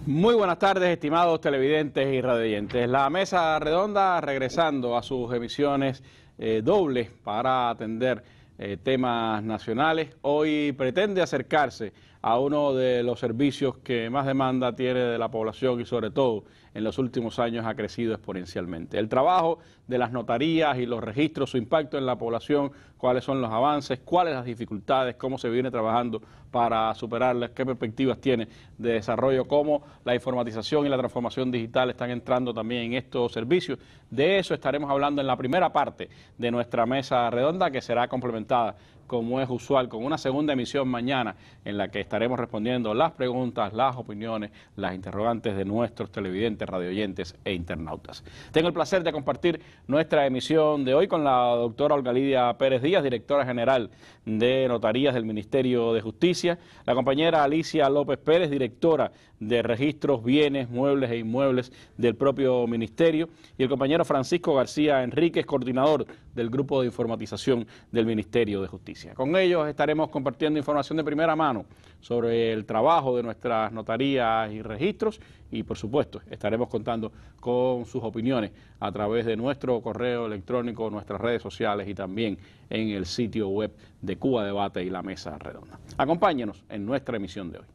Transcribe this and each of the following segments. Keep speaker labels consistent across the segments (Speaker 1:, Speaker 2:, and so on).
Speaker 1: Muy buenas tardes, estimados televidentes y radioyentes. La mesa redonda regresando a sus emisiones dobles para atender temas nacionales. Hoy pretende acercarse a uno de los servicios que más demanda tiene de la población y sobre todo en los últimos años ha crecido exponencialmente. El trabajo de las notarías y los registros, su impacto en la población, cuáles son los avances, cuáles las dificultades, cómo se viene trabajando para superarlas, qué perspectivas tiene de desarrollo, cómo la informatización y la transformación digital están entrando también en estos servicios. De eso estaremos hablando en la primera parte de nuestra mesa redonda, que será complementada, como es usual, con una segunda emisión mañana en la que estaremos respondiendo las preguntas, las opiniones, las interrogantes de nuestros televidentes, radioyentes e internautas. Tengo el placer de compartir nuestra emisión de hoy con la doctora Olga Lidia Pérez Díaz, directora general de Notarías del Ministerio de Justicia, la compañera Alicia López Pérez, directora de Registros, Bienes, Muebles e Inmuebles del propio Ministerio, y el compañero Francisco García Enríquez, coordinador del Grupo de Informatización del Ministerio de Justicia. Con ellos estaremos compartiendo información de primera mano sobre el trabajo de nuestras notarías y registros y, por supuesto, estaremos contando con sus opiniones a través de nuestro correo electrónico, nuestras redes sociales y también en el sitio web de Cuba Debate y la Mesa Redonda. Acompáñenos en nuestra emisión de hoy.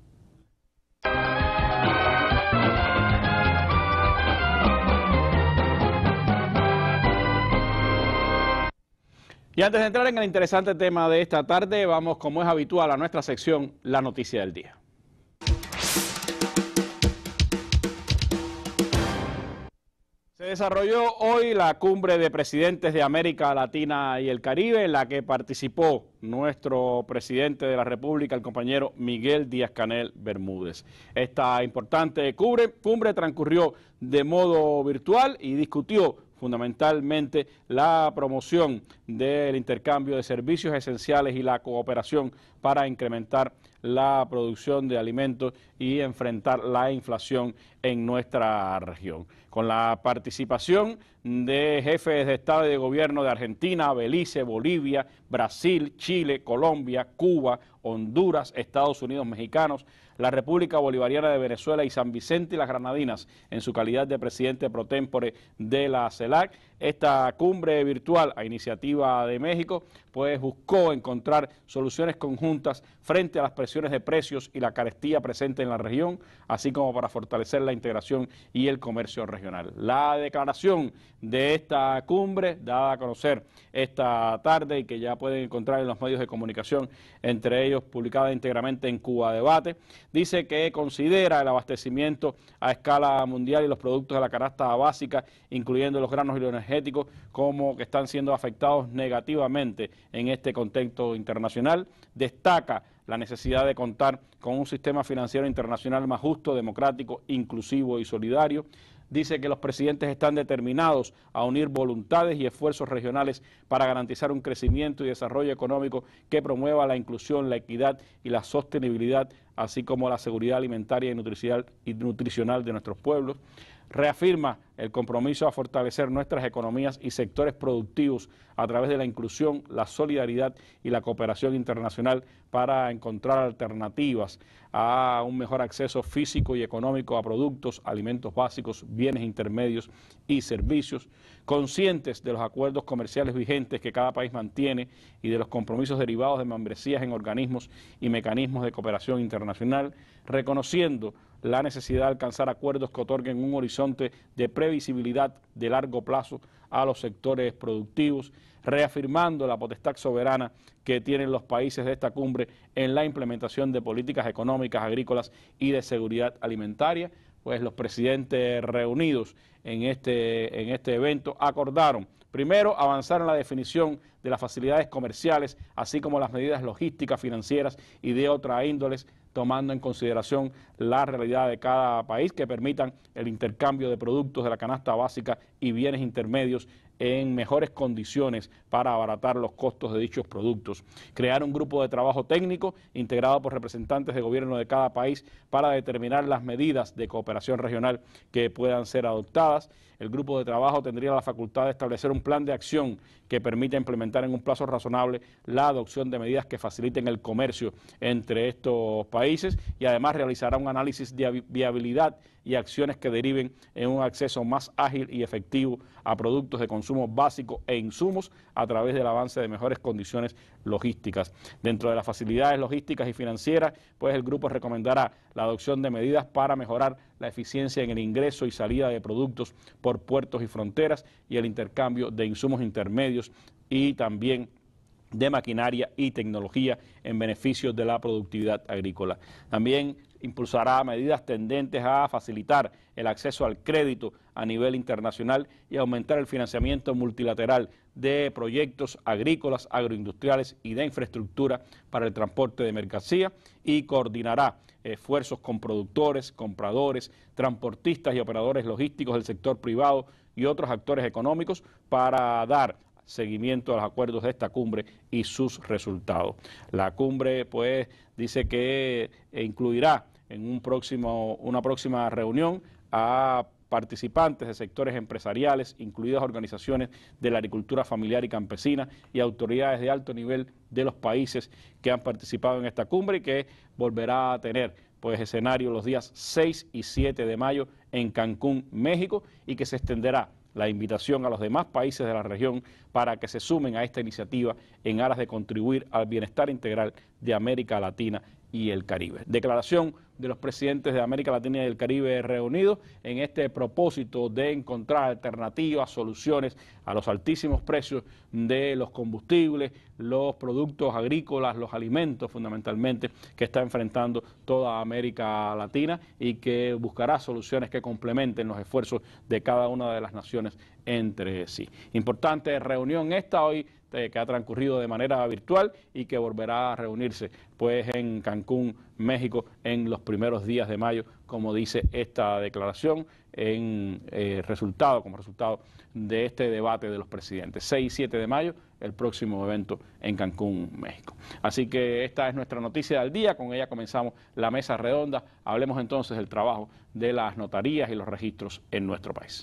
Speaker 1: Y antes de entrar en el interesante tema de esta tarde, vamos, como es habitual, a nuestra sección La Noticia del Día. Se desarrolló hoy la cumbre de presidentes de América Latina y el Caribe, en la que participó nuestro presidente de la República, el compañero Miguel Díaz-Canel Bermúdez. Esta importante cumbre transcurrió de modo virtual y discutió fundamentalmente la promoción del intercambio de servicios esenciales y la cooperación para incrementar la producción de alimentos y enfrentar la inflación en nuestra región. Con la participación de jefes de Estado y de Gobierno de Argentina, Belice, Bolivia, Brasil, Chile, Colombia, Cuba, Honduras, Estados Unidos mexicanos, la República Bolivariana de Venezuela y San Vicente y las Granadinas, en su calidad de presidente pro tempore de la CELAC. Esta cumbre virtual a iniciativa de México pues buscó encontrar soluciones conjuntas frente a las presiones de precios y la carestía presente en la región, así como para fortalecer la integración y el comercio regional. La declaración de esta cumbre, dada a conocer esta tarde y que ya pueden encontrar en los medios de comunicación, entre ellos publicada íntegramente en Cuba Debate, dice que considera el abastecimiento a escala mundial y los productos de la canasta básica, incluyendo los granos y los energéticos, como que están siendo afectados negativamente en este contexto internacional. Destaca la necesidad de contar con un sistema financiero internacional más justo, democrático, inclusivo y solidario. Dice que los presidentes están determinados a unir voluntades y esfuerzos regionales para garantizar un crecimiento y desarrollo económico que promueva la inclusión, la equidad y la sostenibilidad, así como la seguridad alimentaria y nutricional de nuestros pueblos. Reafirma el compromiso a fortalecer nuestras economías y sectores productivos a través de la inclusión, la solidaridad y la cooperación internacional para encontrar alternativas a un mejor acceso físico y económico a productos, alimentos básicos, bienes intermedios y servicios, conscientes de los acuerdos comerciales vigentes que cada país mantiene y de los compromisos derivados de membresías en organismos y mecanismos de cooperación internacional, reconociendo la necesidad de alcanzar acuerdos que otorguen un horizonte de previsibilidad de largo plazo a los sectores productivos, reafirmando la potestad soberana que tienen los países de esta cumbre en la implementación de políticas económicas, agrícolas y de seguridad alimentaria. Pues los presidentes reunidos en este evento acordaron, primero, avanzar en la definición de las facilidades comerciales, así como las medidas logísticas, financieras y de otra índoles, tomando en consideración la realidad de cada país, que permitan el intercambio de productos de la canasta básica y bienes intermedios en mejores condiciones para abaratar los costos de dichos productos. Crear un grupo de trabajo técnico integrado por representantes de gobierno de cada país para determinar las medidas de cooperación regional que puedan ser adoptadas. El grupo de trabajo tendría la facultad de establecer un un plan de acción que permita implementar en un plazo razonable la adopción de medidas que faciliten el comercio entre estos países y además realizará un análisis de viabilidad y acciones que deriven en un acceso más ágil y efectivo a productos de consumo básico e insumos a través del avance de mejores condiciones logísticas. Dentro de las facilidades logísticas y financieras, pues el grupo recomendará la adopción de medidas para mejorar la eficiencia en el ingreso y salida de productos por puertos y fronteras y el intercambio de insumos intermedios y también de maquinaria y tecnología en beneficio de la productividad agrícola. También impulsará medidas tendentes a facilitar el acceso al crédito a nivel internacional y aumentar el financiamiento multilateral de proyectos agrícolas, agroindustriales y de infraestructura para el transporte de mercancía y coordinará esfuerzos con productores, compradores, transportistas y operadores logísticos del sector privado y otros actores económicos para dar seguimiento a los acuerdos de esta cumbre y sus resultados. La cumbre, pues, dice que incluirá en una próxima reunión a participantes de sectores empresariales, incluidas organizaciones de la agricultura familiar y campesina y autoridades de alto nivel de los países que han participado en esta cumbre y que volverá a tener pues escenario los días 6 y 7 de mayo en Cancún, México, y que se extenderá la invitación a los demás países de la región para que se sumen a esta iniciativa en aras de contribuir al bienestar integral de América Latina y el Caribe. Declaración de los presidentes de América Latina y el Caribe reunidos en este propósito de encontrar alternativas, soluciones a los altísimos precios de los combustibles, los productos agrícolas, los alimentos fundamentalmente que está enfrentando toda América Latina y que buscará soluciones que complementen los esfuerzos de cada una de las naciones entre sí. Importante reunión esta hoy que ha transcurrido de manera virtual y que volverá a reunirse pues en Cancún, México, en los primeros días de mayo, como dice esta declaración, como resultado de este debate de los presidentes. 6 y 7 de mayo, el próximo evento en Cancún, México. Así que esta es nuestra noticia del día, con ella comenzamos la mesa redonda. Hablemos entonces del trabajo de las notarías y los registros en nuestro país.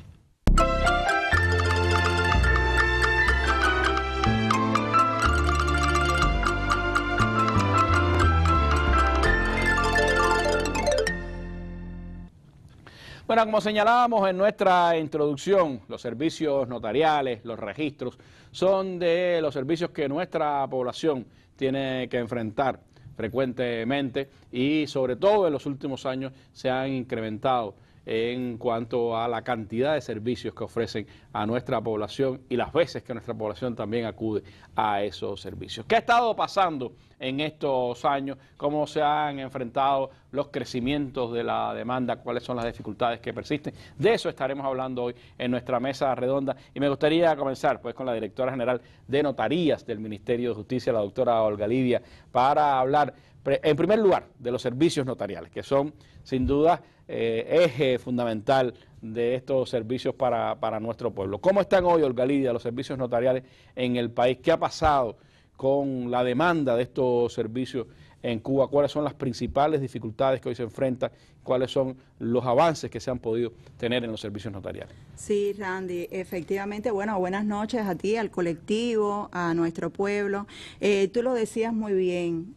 Speaker 1: Bueno, como señalábamos en nuestra introducción, los servicios notariales, los registros, son de los servicios que nuestra población tiene que enfrentar frecuentemente y sobre todo en los últimos años se han incrementado en cuanto a la cantidad de servicios que ofrecen a nuestra población y las veces que nuestra población también acude a esos servicios. ¿Qué ha estado pasando en estos años? ¿Cómo se han enfrentado los crecimientos de la demanda? ¿Cuáles son las dificultades que persisten? De eso estaremos hablando hoy en nuestra mesa redonda y me gustaría comenzar pues con la directora general de Notarías del Ministerio de Justicia, la doctora Olga Lidia, para hablar en primer lugar de los servicios notariales, que son sin duda eje fundamental de estos servicios para nuestro pueblo. ¿Cómo están hoy, Olga Lidia, los servicios notariales en el país? ¿Qué ha pasado con la demanda de estos servicios en Cuba? ¿Cuáles son las principales dificultades que hoy se enfrentan? ¿Cuáles son los avances que se han podido tener en los servicios notariales?
Speaker 2: Sí, Randy, efectivamente, bueno, buenas noches a ti, al colectivo, a nuestro pueblo. Tú lo decías muy bien,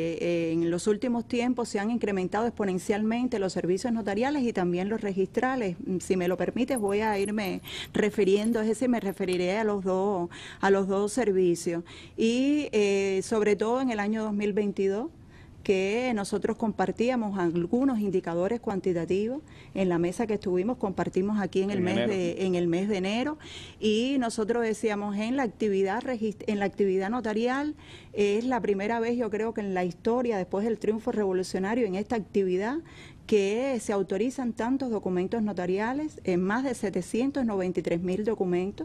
Speaker 2: en los últimos tiempos se han incrementado exponencialmente los servicios notariales y también los registrales. Si me lo permites, voy a irme refiriendo, es decir, me referiré a los dos servicios. Y sobre todo en el año 2022, que nosotros compartíamos algunos indicadores cuantitativos en la mesa que estuvimos, compartimos aquí en el mes de enero, y nosotros decíamos en la actividad notarial es la primera vez, yo creo que en la historia, después del triunfo revolucionario, en esta actividad que se autorizan tantos documentos notariales, en más de 793.000 documentos.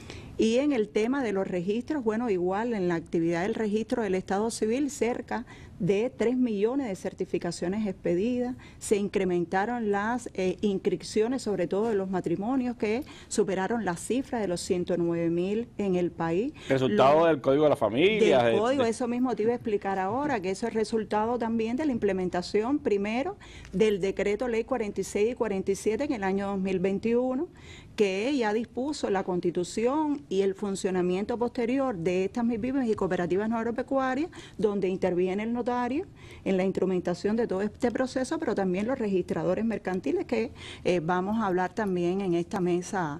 Speaker 2: Y en el tema de los registros, bueno, igual en la actividad del registro del Estado Civil, cerca de 3 millones de certificaciones expedidas, se incrementaron las inscripciones, sobre todo de los matrimonios, que superaron la cifra de los 109.000 en el país.
Speaker 1: Resultado del Código de la Familia.
Speaker 2: Del Código, eso mismo te iba a explicar ahora, que eso es resultado también de la implementación, primero, del Decreto Ley 46 y 47 en el año 2021, que ya dispuso la Constitución y el funcionamiento posterior de estas MIPYMES y cooperativas no agropecuarias, donde interviene el notario en la instrumentación de todo este proceso, pero también los registradores mercantiles, que vamos a hablar también en esta mesa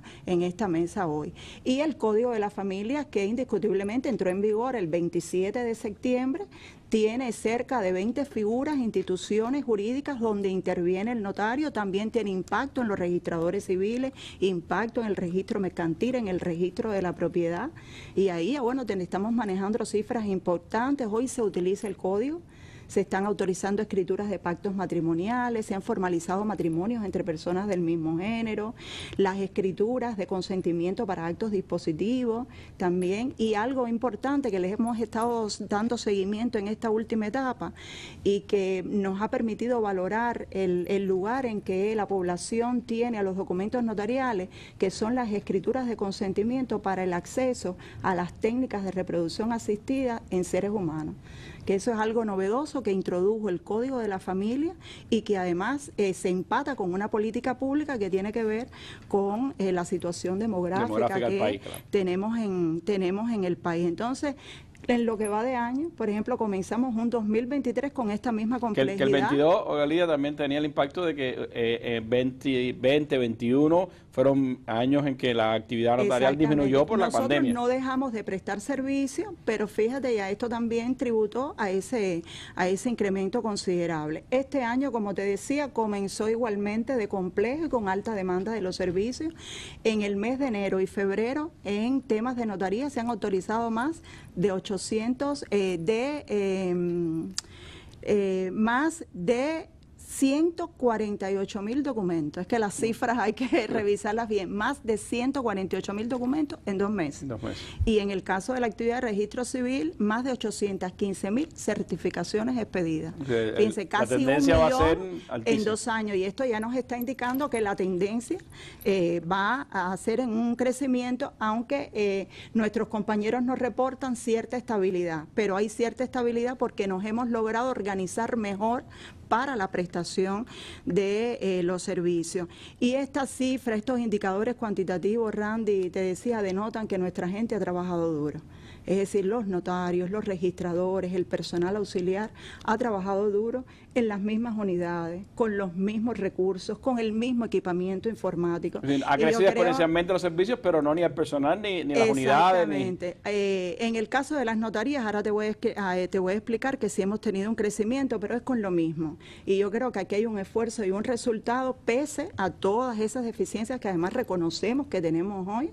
Speaker 2: hoy. Y el Código de la Familia, que indiscutiblemente entró en vigor el 27 de septiembre, tiene cerca de 20 figuras, instituciones jurídicas donde interviene el notario, también tiene impacto en los registradores civiles, impacto en el registro mercantil, en el registro de la propiedad, y ahí, bueno, estamos manejando cifras importantes. Hoy se utiliza el código, se están autorizando escrituras de pactos matrimoniales, se han formalizado matrimonios entre personas del mismo género, las escrituras de consentimiento para actos dispositivos también, y algo importante que les hemos estado dando seguimiento en esta última etapa y que nos ha permitido valorar el lugar en que la población tiene a los documentos notariales, que son las escrituras de consentimiento para el acceso a las técnicas de reproducción asistida en seres humanos, que eso es algo novedoso que introdujo el Código de la Familia y que además se empata con una política pública que tiene que ver con la situación demográfica que
Speaker 1: país, claro,
Speaker 2: tenemos en el país. Entonces, en lo que va de año, por ejemplo, comenzamos un 2023 con esta misma complejidad.
Speaker 1: Que el 22, Ogalía, también tenía el impacto de que 20, 21 fueron años en que la actividad notarial disminuyó por la pandemia.
Speaker 2: Nosotros no dejamos de prestar servicio, pero fíjate, ya esto también tributó a ese incremento considerable. Este año, como te decía, comenzó igualmente de complejo y con alta demanda de los servicios. En el mes de enero y febrero, en temas de notaría, se han autorizado más de 148.000 documentos. Es que las cifras hay que revisarlas bien. Más de 148.000 documentos en 2 meses. Y en el caso de la actividad de registro civil, más de 815.000 certificaciones expedidas. Fíjense, casi 1 millón en 2 años. Y esto ya nos está indicando que la tendencia va a ser en un crecimiento, aunque nuestros compañeros nos reportan cierta estabilidad. Pero hay cierta estabilidad porque nos hemos logrado organizar mejor para la prestación de los servicios. Y estas cifras, estos indicadores cuantitativos, Randy, te decía, denotan que nuestra gente ha trabajado duro. Es decir, los notarios, los registradores, el personal auxiliar ha trabajado duro en las mismas unidades, con los mismos recursos, con el mismo equipamiento informático.
Speaker 1: Ha crecido exponencialmente los servicios, pero no ni el personal ni las unidades.
Speaker 2: Exactamente. En el caso de las notarías, ahora te voy a explicar que sí hemos tenido un crecimiento, pero es con lo mismo. Y yo creo que aquí hay un esfuerzo y un resultado, pese a todas esas deficiencias que además reconocemos que tenemos hoy,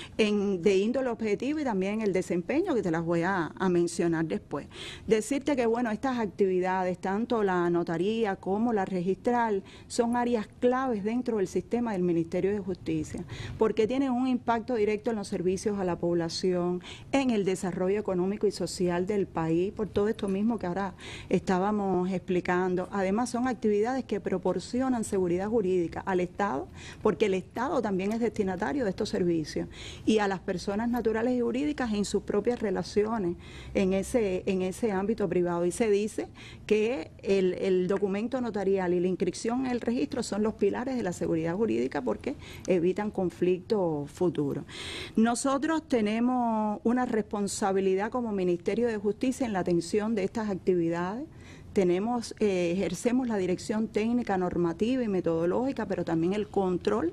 Speaker 2: de índole objetivo y también el desempeño, que te las voy a mencionar después. Decirte que, bueno, estas actividades, tanto la notaría como la registral, son áreas claves dentro del sistema del Ministerio de Justicia, porque tienen un impacto directo en los servicios a la población, en el desarrollo económico y social del país, por todo esto mismo que ahora estábamos explicando. Además, son actividades que proporcionan seguridad jurídica al Estado, porque el Estado también es destinatario de estos servicios, y a las personas naturales y jurídicas en sus propias relaciones en ese ámbito privado. Y se dice que el documento notarial y la inscripción en el registro son los pilares de la seguridad jurídica porque evitan conflictos futuros. Nosotros tenemos una responsabilidad como Ministerio de Justicia en la atención de estas actividades. Ejercemos la dirección técnica, normativa y metodológica, pero también el control,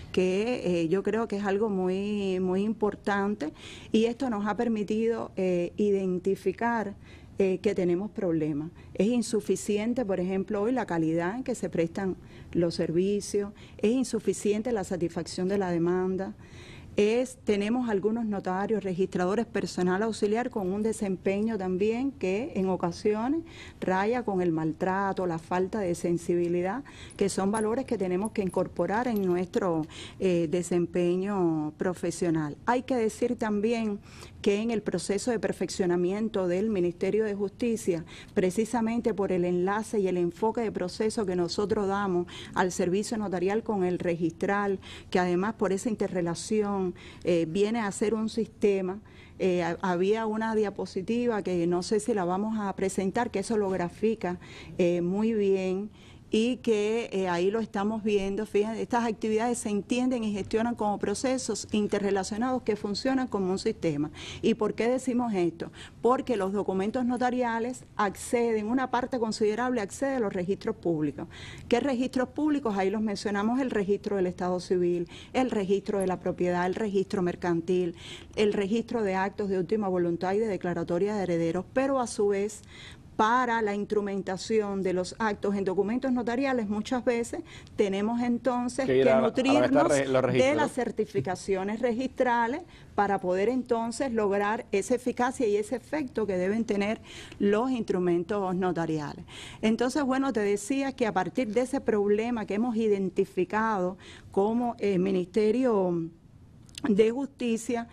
Speaker 2: que yo creo que es algo muy, muy importante, y esto nos ha permitido identificar que tenemos problemas. Es insuficiente, por ejemplo, hoy la calidad en que se prestan los servicios, es insuficiente la satisfacción de la demanda. Tenemos algunos notarios, registradores, personal auxiliar con un desempeño también que en ocasiones raya con el maltrato, la falta de sensibilidad, que son valores que tenemos que incorporar en nuestro desempeño profesional. Hay que decir también que en el proceso de perfeccionamiento del Ministerio de Justicia, precisamente por el enlace y el enfoque de proceso que nosotros damos al servicio notarial con el registral, que además por esa interrelación viene a ser un sistema. Había una diapositiva que no sé si la vamos a presentar, que eso lo grafica muy bien, y que ahí lo estamos viendo. Fíjense, estas actividades se entienden y gestionan como procesos interrelacionados que funcionan como un sistema. ¿Y por qué decimos esto? Porque los documentos notariales acceden, una parte considerable accede a los registros públicos. ¿Qué registros públicos? Ahí los mencionamos: el registro del Estado Civil, el registro de la propiedad, el registro mercantil, el registro de actos de última voluntad y de declaratoria de herederos, pero a su vez, para la instrumentación de los actos en documentos notariales, muchas veces tenemos entonces que nutrirnos de las certificaciones registrales para poder entonces lograr esa eficacia y ese efecto que deben tener los instrumentos notariales. Entonces, bueno, te decía que a partir de ese problema que hemos identificado como Ministerio de Justicia,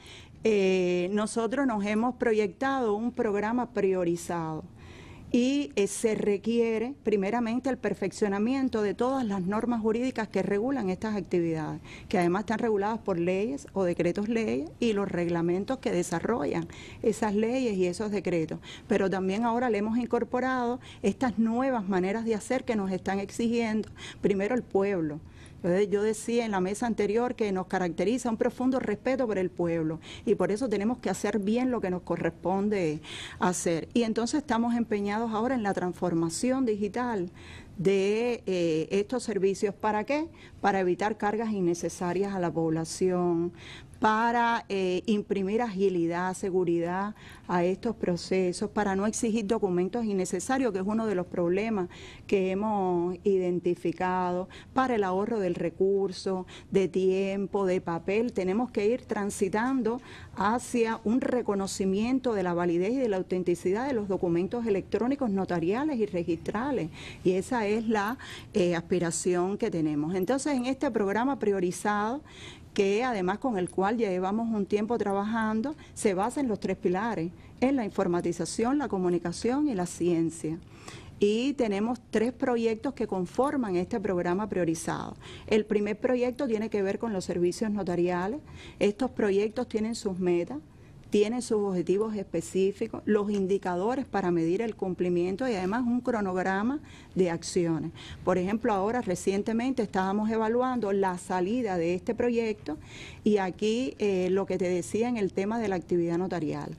Speaker 2: nosotros nos hemos proyectado un programa priorizado. Y se requiere primeramente el perfeccionamiento de todas las normas jurídicas que regulan estas actividades, que además están reguladas por leyes o decretos leyes, y los reglamentos que desarrollan esas leyes y esos decretos. Pero también ahora le hemos incorporado estas nuevas maneras de hacer que nos están exigiendo primero el pueblo. Yo decía en la mesa anterior que nos caracteriza un profundo respeto por el pueblo, y por eso tenemos que hacer bien lo que nos corresponde hacer. Y entonces estamos empeñados ahora en la transformación digital de estos servicios. ¿Para qué? Para evitar cargas innecesarias a la población, para imprimir agilidad, seguridad a estos procesos, para no exigir documentos innecesarios, que es uno de los problemas que hemos identificado, para el ahorro del recurso, de tiempo, de papel. Tenemos que ir transitando hacia un reconocimiento de la validez y de la autenticidad de los documentos electrónicos notariales y registrales, y esa es la aspiración que tenemos. Entonces, en este programa priorizado, que además con el cual ya llevamos un tiempo trabajando, se basa en los 3 pilares: en la informatización, la comunicación y la ciencia. Y tenemos 3 proyectos que conforman este programa priorizado. El primer proyecto tiene que ver con los servicios notariales. Estos proyectos tienen sus metas, tiene sus objetivos específicos, los indicadores para medir el cumplimiento y además un cronograma de acciones. Por ejemplo, ahora recientemente estábamos evaluando la salida de este proyecto, y aquí lo que te decía en el tema de la actividad notarial.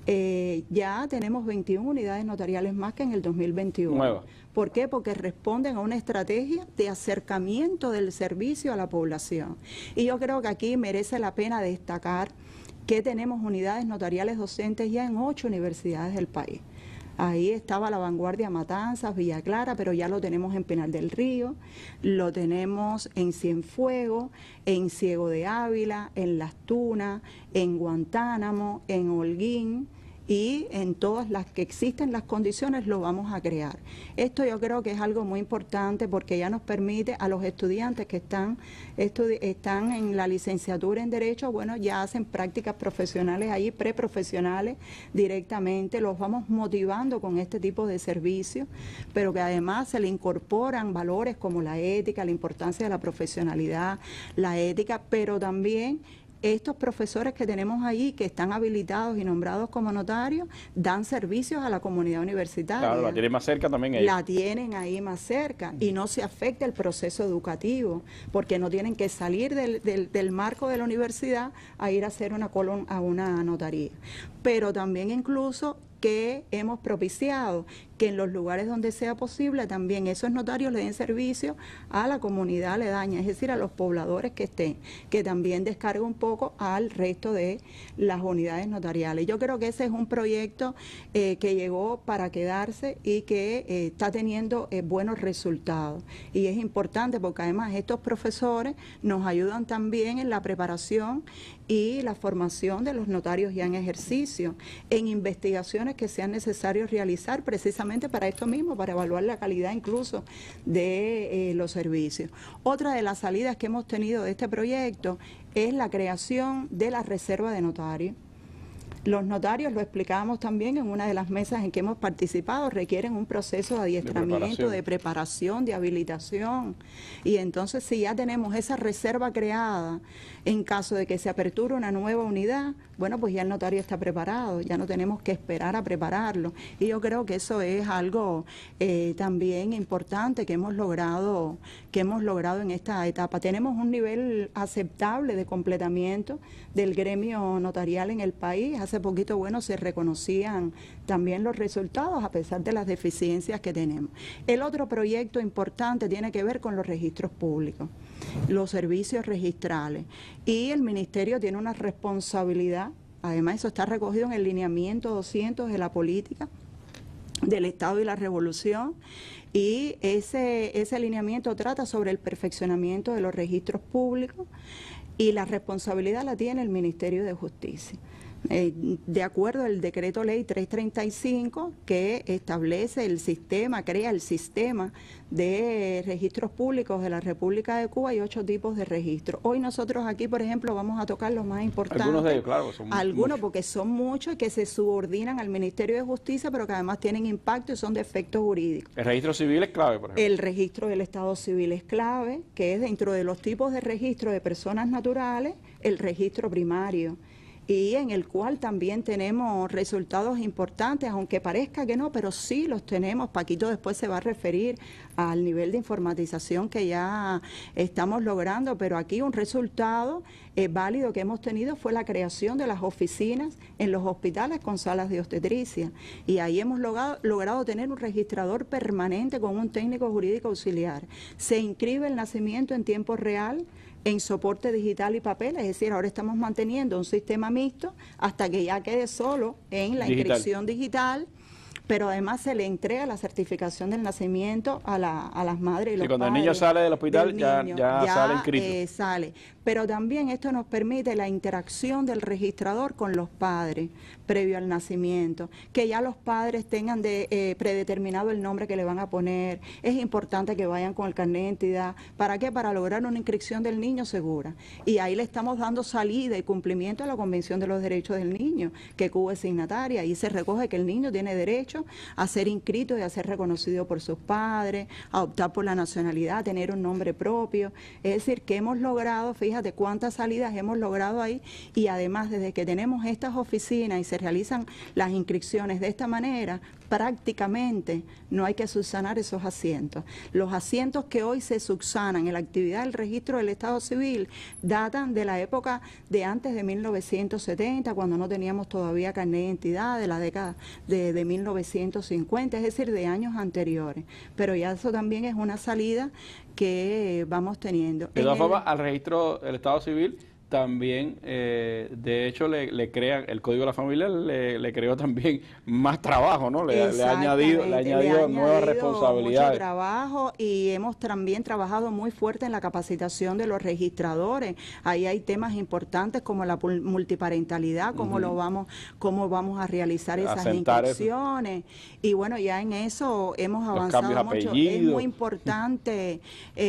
Speaker 2: Ya tenemos 21 unidades notariales más que en el 2021.
Speaker 1: Nueva.
Speaker 2: ¿Por qué? Porque responden a una estrategia de acercamiento del servicio a la población. Y yo creo que aquí merece la pena destacar que tenemos unidades notariales docentes ya en 8 universidades del país. Ahí estaba La Vanguardia, Matanzas, Villa Clara, pero ya lo tenemos en Pinar del Río, lo tenemos en Cienfuegos, en Ciego de Ávila, en Las Tunas, en Guantánamo, en Holguín, y en todas las que existen las condiciones lo vamos a crear. Esto yo creo que es algo muy importante, porque ya nos permite a los estudiantes que están en la licenciatura en Derecho, bueno, ya hacen prácticas profesionales ahí, preprofesionales directamente, los vamos motivando con este tipo de servicios, pero que además se le incorporan valores como la ética, la importancia de la profesionalidad, la ética, pero también estos profesores que tenemos ahí, que están habilitados y nombrados como notarios, dan servicios a la comunidad universitaria.
Speaker 1: Claro, la tienen más cerca también ellos.
Speaker 2: La tienen ahí más cerca, y no se afecta el proceso educativo, porque no tienen que salir del marco de la universidad a ir a hacer a una notaría. Pero también incluso que hemos propiciado que en los lugares donde sea posible también esos notarios le den servicio a la comunidad aledaña, es decir, a los pobladores que estén, que también descargue un poco al resto de las unidades notariales. Yo creo que ese es un proyecto que llegó para quedarse y que está teniendo buenos resultados. Y es importante porque además estos profesores nos ayudan también en la preparación y la formación de los notarios ya en ejercicio, en investigaciones que sean necesarios realizar precisamente para esto mismo, para evaluar la calidad incluso de los servicios. Otra de las salidas que hemos tenido de este proyecto es la creación de la reserva de notarios. Los notarios, lo explicábamos también en una de las mesas en que hemos participado, requieren un proceso de adiestramiento, de preparación, de habilitación. Y entonces, si ya tenemos esa reserva creada, en caso de que se aperture una nueva unidad, bueno, pues ya el notario está preparado, ya no tenemos que esperar a prepararlo. Y yo creo que eso es algo también importante que hemos logrado en esta etapa. Tenemos un nivel aceptable de completamiento del gremio notarial en el país. Hace poquito, bueno, se reconocían también los resultados a pesar de las deficiencias que tenemos. El otro proyecto importante tiene que ver con los registros públicos, los servicios registrales. Y el Ministerio tiene una responsabilidad, además eso está recogido en el lineamiento 200 de la política del Estado y la Revolución, y ese lineamiento trata sobre el perfeccionamiento de los registros públicos, y la responsabilidad la tiene el Ministerio de Justicia. De acuerdo al decreto ley 335 que establece el sistema, crea el sistema de registros públicos de la República de Cuba, hay 8 tipos de registros. Hoy nosotros aquí, por ejemplo, vamos a tocar los más importantes.
Speaker 1: Algunos de ellos, claro, son
Speaker 2: algunos
Speaker 1: muchos.
Speaker 2: Porque son muchos que se subordinan al Ministerio de Justicia, pero que además tienen impacto y son de efectos jurídicos.
Speaker 1: El registro civil es clave, por ejemplo.
Speaker 2: El registro del Estado Civil es clave, que es dentro de los tipos de registro de personas naturales, el registro primario, y en el cual también tenemos resultados importantes, aunque parezca que no, pero sí los tenemos. Paquito después se va a referir al nivel de informatización que ya estamos logrando, pero aquí un resultado válido que hemos tenido fue la creación de las oficinas en los hospitales con salas de obstetricia, y ahí hemos logrado tener un registrador permanente con un técnico jurídico auxiliar. Se inscribe el nacimiento en tiempo real, en soporte digital y papel, es decir, ahora estamos manteniendo un sistema mixto hasta que ya quede solo en la inscripción digital, pero además se le entrega la certificación del nacimiento a las madres y los padres.
Speaker 1: Cuando el niño sale del hospital ya sale inscrito.
Speaker 2: Sale. Pero también esto nos permite la interacción del registrador con los padres previo al nacimiento, que ya los padres tengan predeterminado el nombre que le van a poner. Es importante que vayan con el carnet de identidad. ¿Para qué? Para lograr una inscripción del niño segura. Y ahí le estamos dando salida y cumplimiento a la Convención de los Derechos del Niño, que Cuba es signataria. Ahí se recoge que el niño tiene derecho a ser inscrito y a ser reconocido por sus padres, a optar por la nacionalidad, a tener un nombre propio. Es decir, que hemos logrado, fíjate cuántas salidas hemos logrado ahí, y además desde que tenemos estas oficinas y se realizan las inscripciones de esta manera, prácticamente no hay que subsanar esos asientos. Los asientos que hoy se subsanan en la actividad del registro del Estado Civil datan de la época de antes de 1970, cuando no teníamos todavía carnet de identidad, de la década de 1950, es decir, de años anteriores. Pero ya eso también es una salida que vamos teniendo.
Speaker 1: De todas formas, al registro del Estado Civil también, de hecho, le crean, el Código de la Familia le creó también más trabajo, ¿no? Le ha añadido nuevas responsabilidades.
Speaker 2: Mucho trabajo, y hemos también trabajado muy fuerte en la capacitación de los registradores. Ahí hay temas importantes como la multiparentalidad, cómo vamos a realizar esas inscripciones. Y bueno, ya en eso hemos avanzado mucho. Es muy importante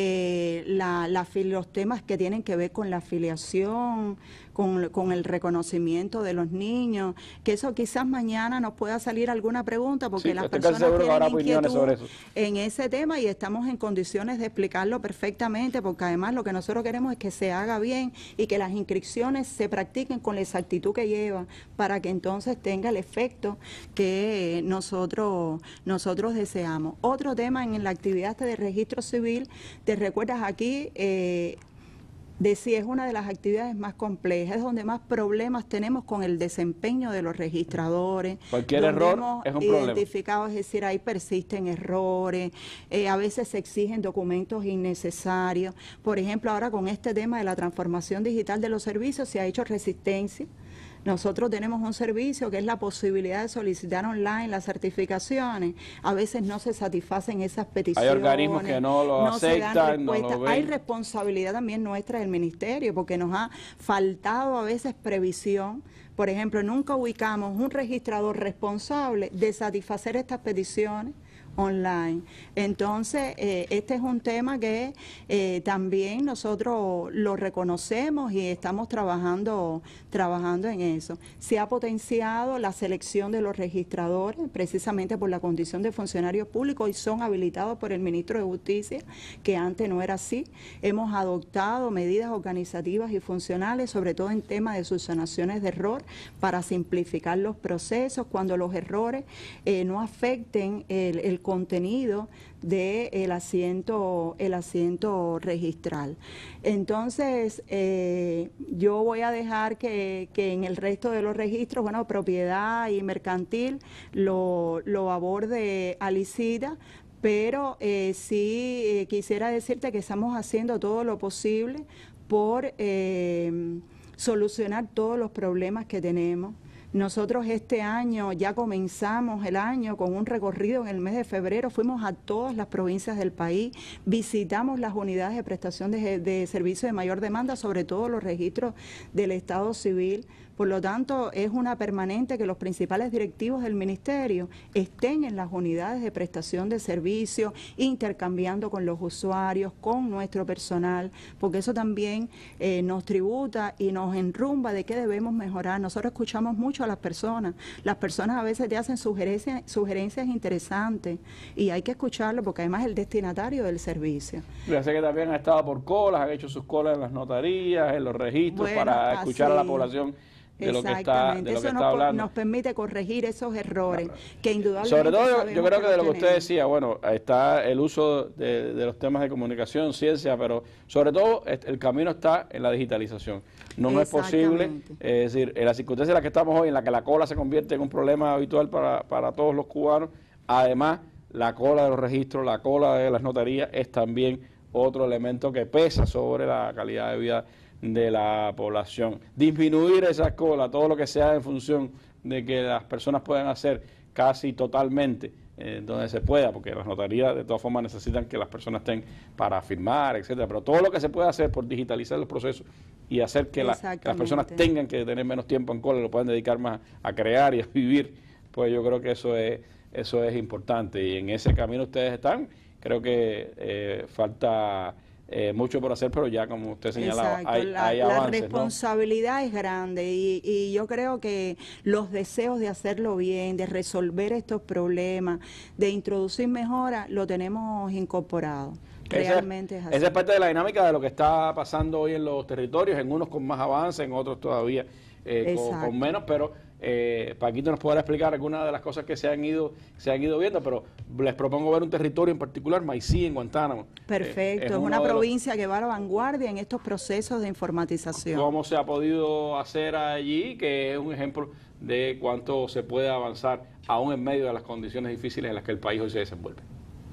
Speaker 2: los temas que tienen que ver con la afiliación, con el reconocimiento de los niños, que eso quizás mañana nos pueda salir alguna pregunta, porque las personas tienen inquietud en ese tema y estamos en condiciones de explicarlo perfectamente, porque además lo que nosotros queremos es que se haga bien y que las inscripciones se practiquen con la exactitud que llevan, para que entonces tenga el efecto que nosotros deseamos. Otro tema en la actividad de registro civil, te recuerdas aquí, decía, es una de las actividades más complejas, es donde más problemas tenemos con el desempeño de los registradores.
Speaker 1: Cualquier error es un problema.
Speaker 2: Identificado, es decir, ahí persisten errores, a veces se exigen documentos innecesarios. Por ejemplo, ahora con este tema de la transformación digital de los servicios se ha hecho resistencia. Nosotros tenemos un servicio que es la posibilidad de solicitar online las certificaciones. A veces no se satisfacen esas peticiones.
Speaker 1: Hay organismos que no lo aceptan, no lo ven.
Speaker 2: Hay responsabilidad también nuestra del Ministerio, porque nos ha faltado a veces previsión. Por ejemplo, nunca ubicamos un registrador responsable de satisfacer estas peticiones online. Entonces, este es un tema que también nosotros lo reconocemos y estamos trabajando en eso. Se ha potenciado la selección de los registradores, precisamente por la condición de funcionarios públicos, y son habilitados por el ministro de Justicia, que antes no era así. Hemos adoptado medidas organizativas y funcionales, sobre todo en temas de subsanaciones de error, para simplificar los procesos cuando los errores no afecten el contenido del asiento registral. Entonces, yo voy a dejar que en el resto de los registros, bueno, propiedad y mercantil, lo aborde Alicida, pero sí quisiera decirte que estamos haciendo todo lo posible por solucionar todos los problemas que tenemos. Nosotros este año ya comenzamos el año con un recorrido en el mes de febrero, fuimos a todas las provincias del país, visitamos las unidades de prestación de servicios de mayor demanda, sobre todo los registros del Estado Civil. Por lo tanto, es una permanente que los principales directivos del ministerio estén en las unidades de prestación de servicios, intercambiando con los usuarios, con nuestro personal, porque eso también nos tributa y nos enrumba de qué debemos mejorar. Nosotros escuchamos mucho a las personas a veces te hacen sugerencias interesantes y hay que escucharlo porque además es el destinatario del servicio.
Speaker 1: Ya sé que también han estado por colas, han hecho sus colas en las notarías, en los registros, para escuchar a la población de lo que está hablando.
Speaker 2: Nos permite corregir esos errores, que indudablemente
Speaker 1: sobre todo yo creo que de lo que usted decía, bueno, está el uso de los temas de comunicación, ciencia, pero sobre todo el camino está en la digitalización. No es posible, es decir, en las circunstancias en las que estamos hoy, en la que la cola se convierte en un problema habitual para todos los cubanos, además la cola de los registros, la cola de las notarías es también otro elemento que pesa sobre la calidad de vida de la población. Disminuir esa cola, todo lo que sea en función de que las personas puedan hacer casi totalmente donde se pueda, porque las notarías de todas formas necesitan que las personas estén para firmar, etcétera, pero todo lo que se pueda hacer por digitalizar los procesos y hacer que las personas tengan que tener menos tiempo en cola y lo puedan dedicar más a crear y a vivir, pues yo creo que eso es importante, y en ese camino ustedes están. Creo que falta mucho por hacer, pero ya como usted señalaba, hay avances.
Speaker 2: La responsabilidad, ¿no?, es grande y yo creo que los deseos de hacerlo bien, de resolver estos problemas, de introducir mejoras, lo tenemos incorporado. Realmente es así.
Speaker 1: Esa es parte de la dinámica de lo que está pasando hoy en los territorios, en unos con más avance, en otros todavía con menos, pero Paquito nos podrá explicar algunas de las cosas que se han ido viendo, pero les propongo ver un territorio en particular, Maicí, en Guantánamo.
Speaker 2: Perfecto, es una provincia que va a la vanguardia en estos procesos de informatización.
Speaker 1: ¿Cómo se ha podido hacer allí? Que es un ejemplo de cuánto se puede avanzar aún en medio de las condiciones difíciles en las que el país hoy se desenvuelve.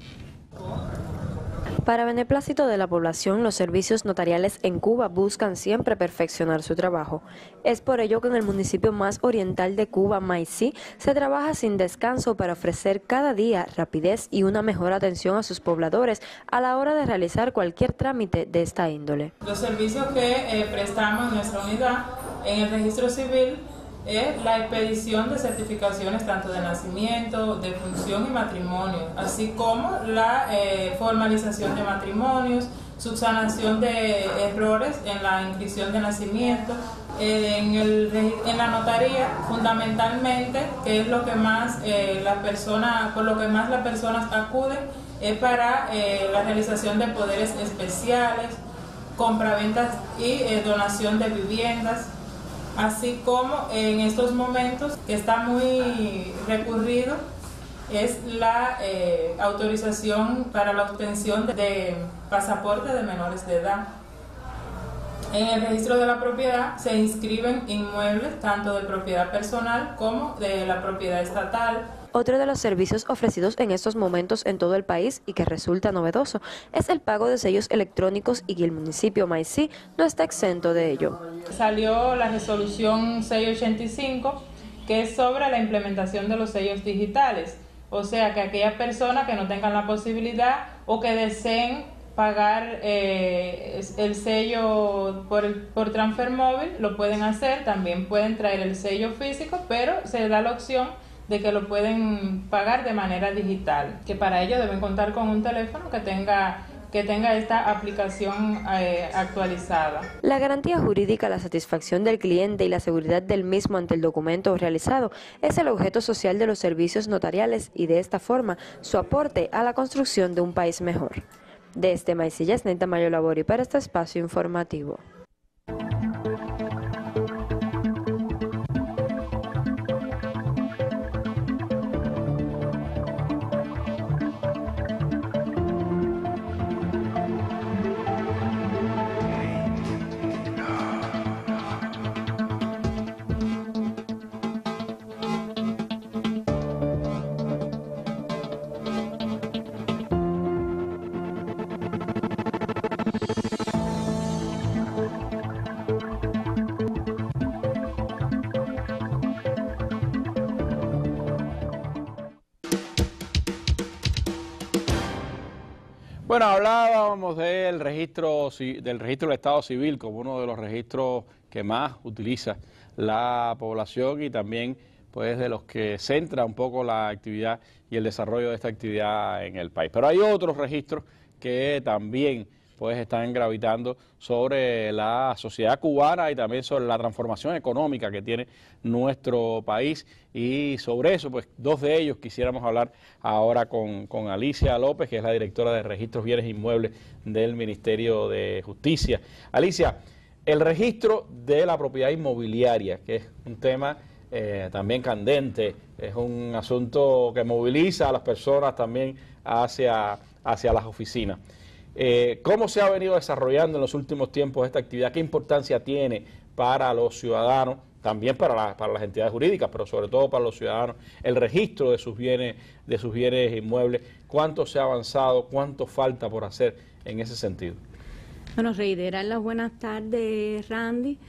Speaker 3: Para beneplácito de la población, los servicios notariales en Cuba buscan siempre perfeccionar su trabajo. Es por ello que en el municipio más oriental de Cuba, Maicí, se trabaja sin descanso para ofrecer cada día rapidez y una mejor atención a sus pobladores a la hora de realizar cualquier trámite de esta índole.
Speaker 4: Los servicios que prestamos en nuestra unidad en el registro civil es la expedición de certificaciones tanto de nacimiento, de función y matrimonio, así como la formalización de matrimonios, subsanación de errores en la inscripción de nacimiento, en la notaría fundamentalmente, que es lo que más por lo que más las personas acuden, es para la realización de poderes especiales, compraventas y donación de viviendas. Así como en estos momentos, que está muy recurrido, es la autorización para la obtención de pasaporte de menores de edad. En el registro de la propiedad se inscriben inmuebles tanto de propiedad personal como de la propiedad estatal.
Speaker 3: Otro de los servicios ofrecidos en estos momentos en todo el país y que resulta novedoso es el pago de sellos electrónicos, y el municipio Maicí no está exento de ello.
Speaker 4: Salió la resolución 685, que es sobre la implementación de los sellos digitales, o sea que aquellas personas que no tengan la posibilidad o que deseen pagar el sello por transfer móvil, lo pueden hacer. También pueden traer el sello físico, pero se da la opción de que lo pueden pagar de manera digital, que para ello deben contar con un teléfono que tenga esta aplicación actualizada.
Speaker 3: La garantía jurídica, la satisfacción del cliente y la seguridad del mismo ante el documento realizado es el objeto social de los servicios notariales y de esta forma su aporte a la construcción de un país mejor. Desde Maicilla, Yasnén Tamayo Labori para este espacio informativo.
Speaker 1: Bueno, hablábamos del registro del Estado Civil como uno de los registros que más utiliza la población y también pues de los que centra un poco la actividad y el desarrollo de esta actividad en el país. Pero hay otros registros que también pues están gravitando sobre la sociedad cubana y también sobre la transformación económica que tiene nuestro país, y sobre eso pues dos de ellos quisiéramos hablar ahora con Alicia López, que es la directora de Registros Bienes Inmuebles del Ministerio de Justicia. Alicia, el registro de la propiedad inmobiliaria, que es un tema también candente, es un asunto que moviliza a las personas también hacia las oficinas. ¿Cómo se ha venido desarrollando en los últimos tiempos esta actividad? ¿Qué importancia tiene para los ciudadanos, también para las entidades jurídicas, pero sobre todo para los ciudadanos, el registro de sus bienes inmuebles? ¿Cuánto se ha avanzado? ¿Cuánto falta por hacer en ese sentido?
Speaker 5: Bueno, reiterar las buenas tardes, Randy.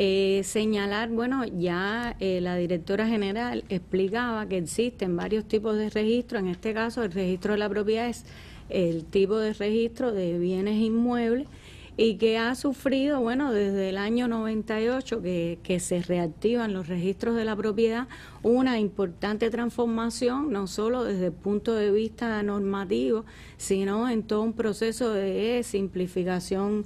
Speaker 5: Señalar, bueno, ya la directora general explicaba que existen varios tipos de registros. En este caso, el registro de la propiedad es el tipo de registro de bienes inmuebles y que ha sufrido, bueno, desde el año 98 que se reactivan los registros de la propiedad, una importante transformación, no solo desde el punto de vista normativo, sino en todo un proceso de simplificación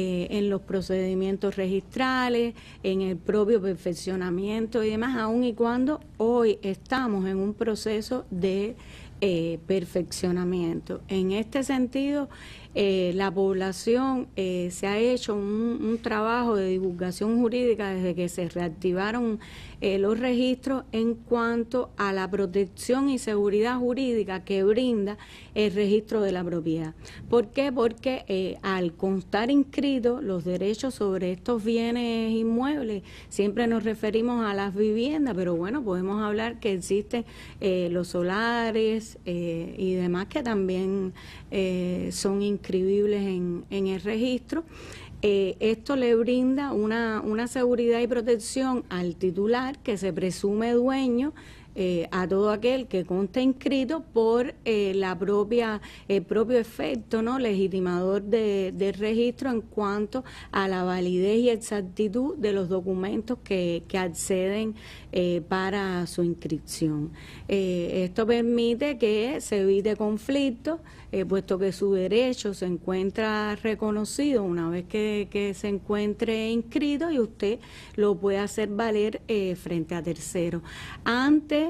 Speaker 5: en los procedimientos registrales, en el propio perfeccionamiento y demás, aun y cuando hoy estamos en un proceso de perfeccionamiento. En este sentido, la población se ha hecho un trabajo de divulgación jurídica desde que se reactivaron los registros en cuanto a la protección y seguridad jurídica que brinda el registro de la propiedad. ¿Por qué? Porque al constar inscritos los derechos sobre estos bienes inmuebles, siempre nos referimos a las viviendas, pero bueno, podemos hablar que existen los solares y demás que también son inscribibles en el registro. Esto le brinda una seguridad y protección al titular, que se presume dueño, a todo aquel que consta inscrito por el propio efecto, ¿no?, legitimador del registro en cuanto a la validez y exactitud de los documentos que acceden para su inscripción. Esto permite que se evite conflictos, puesto que su derecho se encuentra reconocido una vez que se encuentre inscrito y usted lo puede hacer valer frente a terceros. Antes,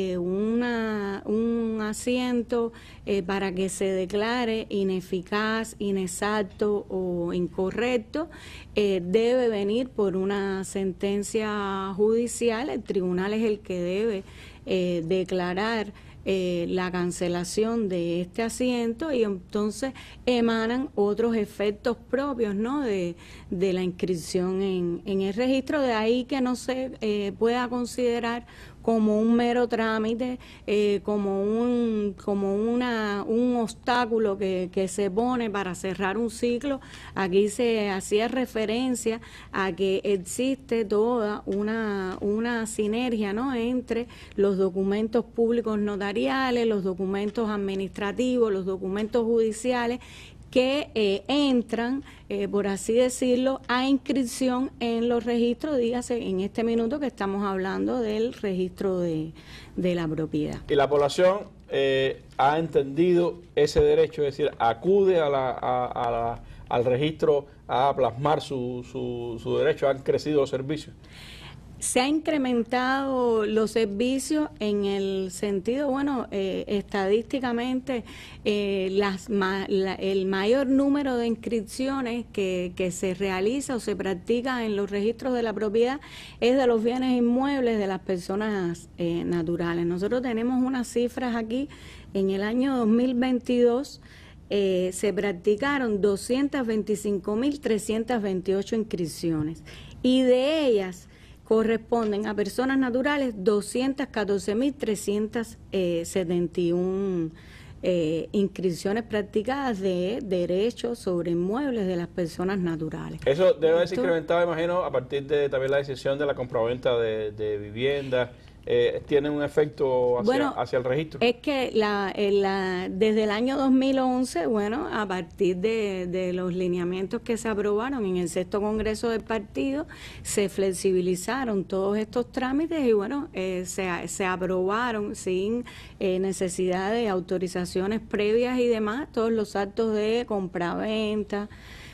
Speaker 5: un asiento para que se declare ineficaz, inexacto o incorrecto debe venir por una sentencia judicial. El tribunal es el que debe declarar la cancelación de este asiento y entonces emanan otros efectos propios, ¿no?, de la inscripción en el registro. De ahí que no se pueda considerar como un mero trámite, como un obstáculo que se pone para cerrar un ciclo. Aquí se hacía referencia a que existe toda una sinergia, ¿no?, entre los documentos públicos notariales, los documentos administrativos, los documentos judiciales, que entran, por así decirlo, a inscripción en los registros, dígase en este minuto que estamos hablando del registro de la propiedad.
Speaker 1: Y la población ha entendido ese derecho, es decir, acude al registro a plasmar su derecho, han crecido los servicios.
Speaker 5: Se ha incrementado los servicios en el sentido, bueno, estadísticamente el mayor número de inscripciones que se realiza o se practica en los registros de la propiedad es de los bienes inmuebles de las personas naturales. Nosotros tenemos unas cifras aquí. En el año 2022 se practicaron 225.328 inscripciones y de ellas corresponden a personas naturales 214.371 inscripciones practicadas de derechos sobre inmuebles de las personas naturales.
Speaker 1: Eso debe haberse incrementado, imagino, a partir de también la decisión de la compraventa de viviendas. ¿Tiene un efecto hacia el registro?
Speaker 5: Es que desde el año 2011, bueno, a partir de los lineamientos que se aprobaron en el 6º Congreso del Partido, se flexibilizaron todos estos trámites y, bueno, se aprobaron sin necesidad de autorizaciones previas y demás, todos los actos de compraventa,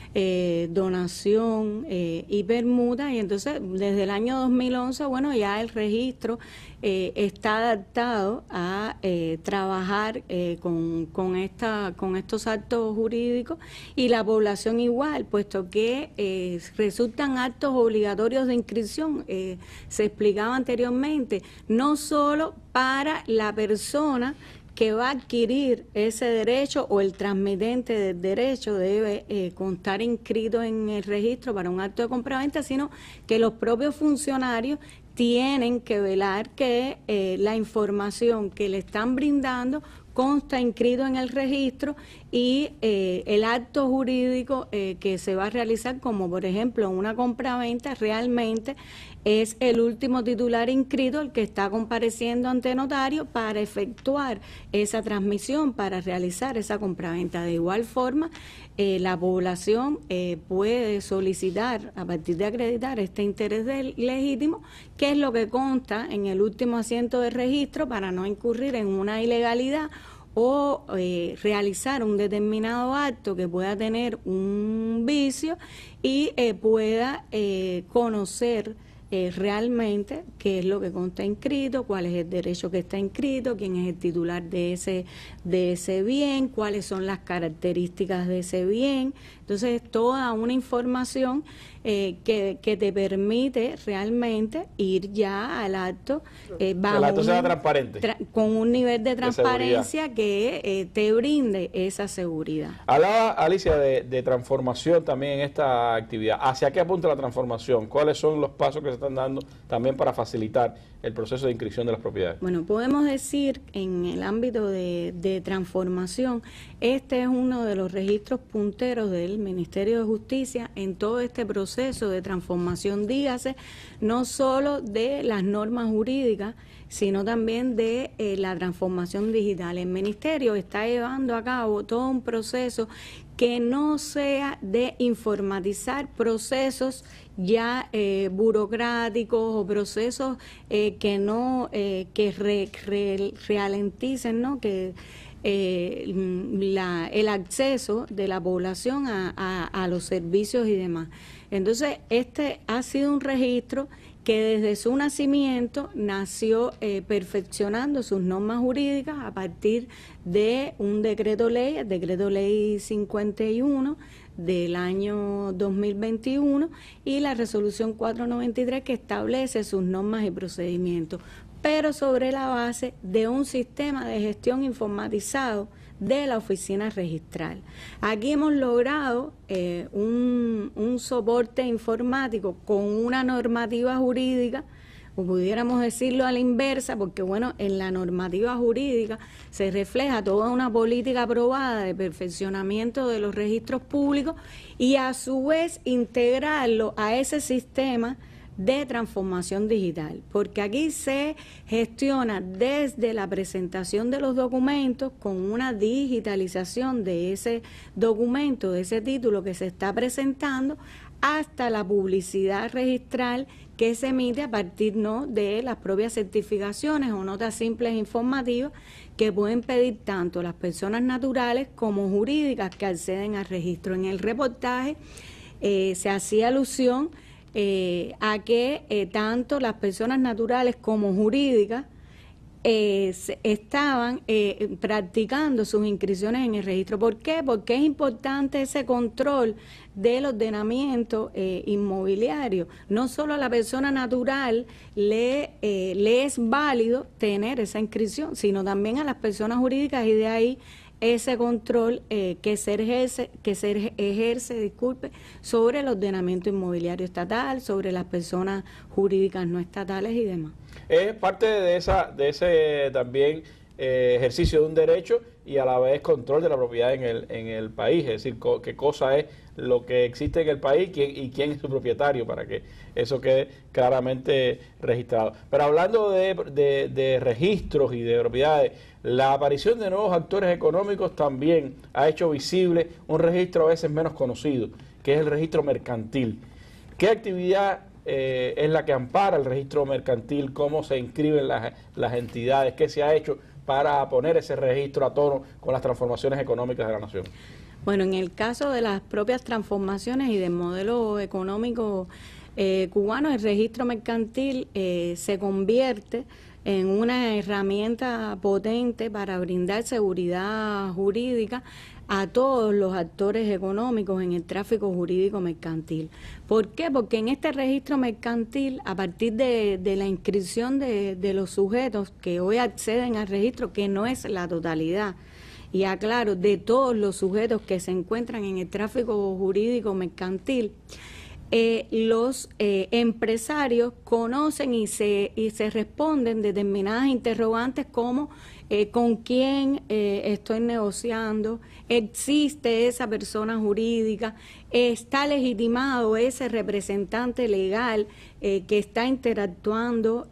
Speaker 5: donación y permuta, y entonces desde el año 2011, bueno, ya el registro está adaptado a trabajar con estos actos jurídicos y la población igual, puesto que resultan actos obligatorios de inscripción, se explicaba anteriormente, no solo para la persona que va a adquirir ese derecho o el transmitente del derecho debe constar inscrito en el registro para un acto de compraventa, sino que los propios funcionarios tienen que velar que la información que le están brindando consta inscrito en el registro y el acto jurídico que se va a realizar, como por ejemplo una compraventa, realmente es el último titular inscrito el que está compareciendo ante notario para efectuar esa transmisión, para realizar esa compraventa. De igual forma, la población puede solicitar, a partir de acreditar este interés legítimo, que es lo que consta en el último asiento de registro para no incurrir en una ilegalidad o realizar un determinado acto que pueda tener un vicio y pueda conocer realmente qué es lo que consta inscrito, cuál es el derecho que está inscrito, quién es el titular de ese bien, cuáles son las características de ese bien. Entonces, toda una información que te permite realmente ir ya al acto bajo
Speaker 1: el acto sea transparente,
Speaker 5: con un nivel de transparencia que te brinde esa seguridad.
Speaker 1: Hablaba Alicia de transformación también en esta actividad. ¿Hacia qué apunta la transformación? ¿Cuáles son los pasos que se están dando también para facilitar el proceso de inscripción de las propiedades?
Speaker 5: Bueno, podemos decir en el ámbito de transformación, este es uno de los registros punteros del Ministerio de Justicia en todo este proceso de transformación, dígase, no solo de las normas jurídicas, sino también de la transformación digital. El Ministerio está llevando a cabo todo un proceso que no sea de informatizar procesos ya burocráticos o procesos que ralenticen, ¿no? Que el acceso de la población a los servicios y demás. Entonces, este ha sido un registro que desde su nacimiento nació perfeccionando sus normas jurídicas a partir de un decreto ley, el decreto ley 51 del año 2021 y la resolución 493 que establece sus normas y procedimientos, pero sobre la base de un sistema de gestión informatizado de la oficina registral. Aquí hemos logrado un soporte informático con una normativa jurídica, o pudiéramos decirlo a la inversa, porque bueno, en la normativa jurídica se refleja toda una política aprobada de perfeccionamiento de los registros públicos y a su vez integrarlo a ese sistema de transformación digital, porque aquí se gestiona desde la presentación de los documentos con una digitalización de ese documento, de ese título que se está presentando, hasta la publicidad registral que se emite a partir, ¿no?, de las propias certificaciones o notas simples informativas que pueden pedir tanto las personas naturales como jurídicas que acceden al registro. En el reportaje se hacía alusión a que tanto las personas naturales como jurídicas estaban practicando sus inscripciones en el registro. ¿Por qué? Porque es importante ese control del ordenamiento inmobiliario. No solo a la persona natural le es válido tener esa inscripción, sino también a las personas jurídicas, y de ahí ese control que se ejerce sobre el ordenamiento inmobiliario estatal, sobre las personas jurídicas no estatales y demás.
Speaker 1: Es parte de ese también ejercicio de un derecho y a la vez control de la propiedad en el país, es decir, qué cosa es lo que existe en el país y quién es su propietario, para que eso quede claramente registrado. Pero hablando de registros y de propiedades, la aparición de nuevos actores económicos también ha hecho visible un registro a veces menos conocido, que es el registro mercantil. ¿Qué actividad es la que ampara el registro mercantil? ¿Cómo se inscriben las entidades? ¿Qué se ha hecho para poner ese registro a tono con las transformaciones económicas de la nación?
Speaker 5: Bueno, en el caso de las propias transformaciones y del modelo económico cubano, el registro mercantil se convierte en una herramienta potente para brindar seguridad jurídica a todos los actores económicos en el tráfico jurídico mercantil. ¿Por qué? Porque en este registro mercantil, a partir de la inscripción de los sujetos que hoy acceden al registro, que no es la totalidad, y aclaro, de todos los sujetos que se encuentran en el tráfico jurídico mercantil, los empresarios conocen y se responden determinadas interrogantes como con quién estoy negociando, existe esa persona jurídica, está legitimado ese representante legal que está interactuando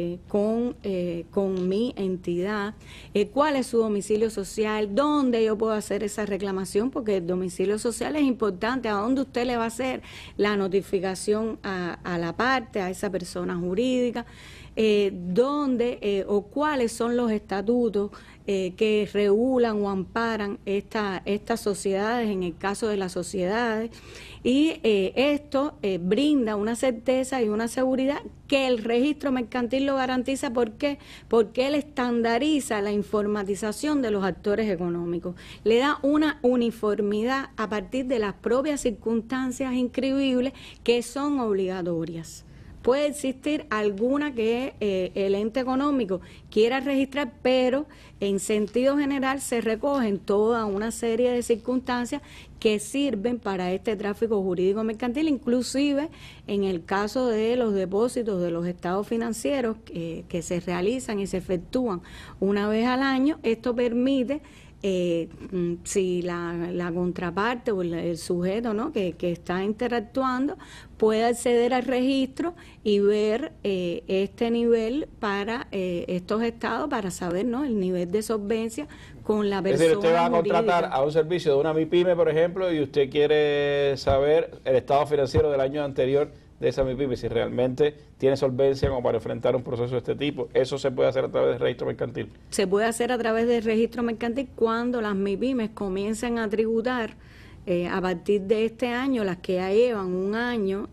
Speaker 5: con mi entidad, cuál es su domicilio social, dónde yo puedo hacer esa reclamación, porque el domicilio social es importante, a dónde usted le va a hacer la notificación a la parte, a esa persona jurídica, dónde o cuáles son los estatutos que regulan o amparan estas sociedades, en el caso de las sociedades, y esto brinda una certeza y una seguridad que el registro mercantil lo garantiza. ¿Por qué? Porque él estandariza la informatización de los actores económicos, le da una uniformidad a partir de las propias circunstancias inscribibles que son obligatorias. Puede existir alguna que el ente económico quiera registrar, pero en sentido general se recogen toda una serie de circunstancias que sirven para este tráfico jurídico mercantil, inclusive en el caso de los depósitos de los estados financieros que se realizan y se efectúan una vez al año. Esto permite si la contraparte o el sujeto, ¿no?, que está interactuando puede acceder al registro y ver este nivel para estos estados, para saber, ¿no?, el nivel de solvencia con la persona. Es decir,
Speaker 1: usted va a contratar
Speaker 5: jurídica
Speaker 1: a un servicio de una MIPYME, por ejemplo, y usted quiere saber el estado financiero del año anterior de esa MIPYME, si realmente tiene solvencia como para enfrentar un proceso de este tipo. ¿Eso se puede hacer a través del registro mercantil?
Speaker 5: Se puede hacer a través del registro mercantil cuando las MIPYMES comiencen a tributar a partir de este año, las que ya llevan un año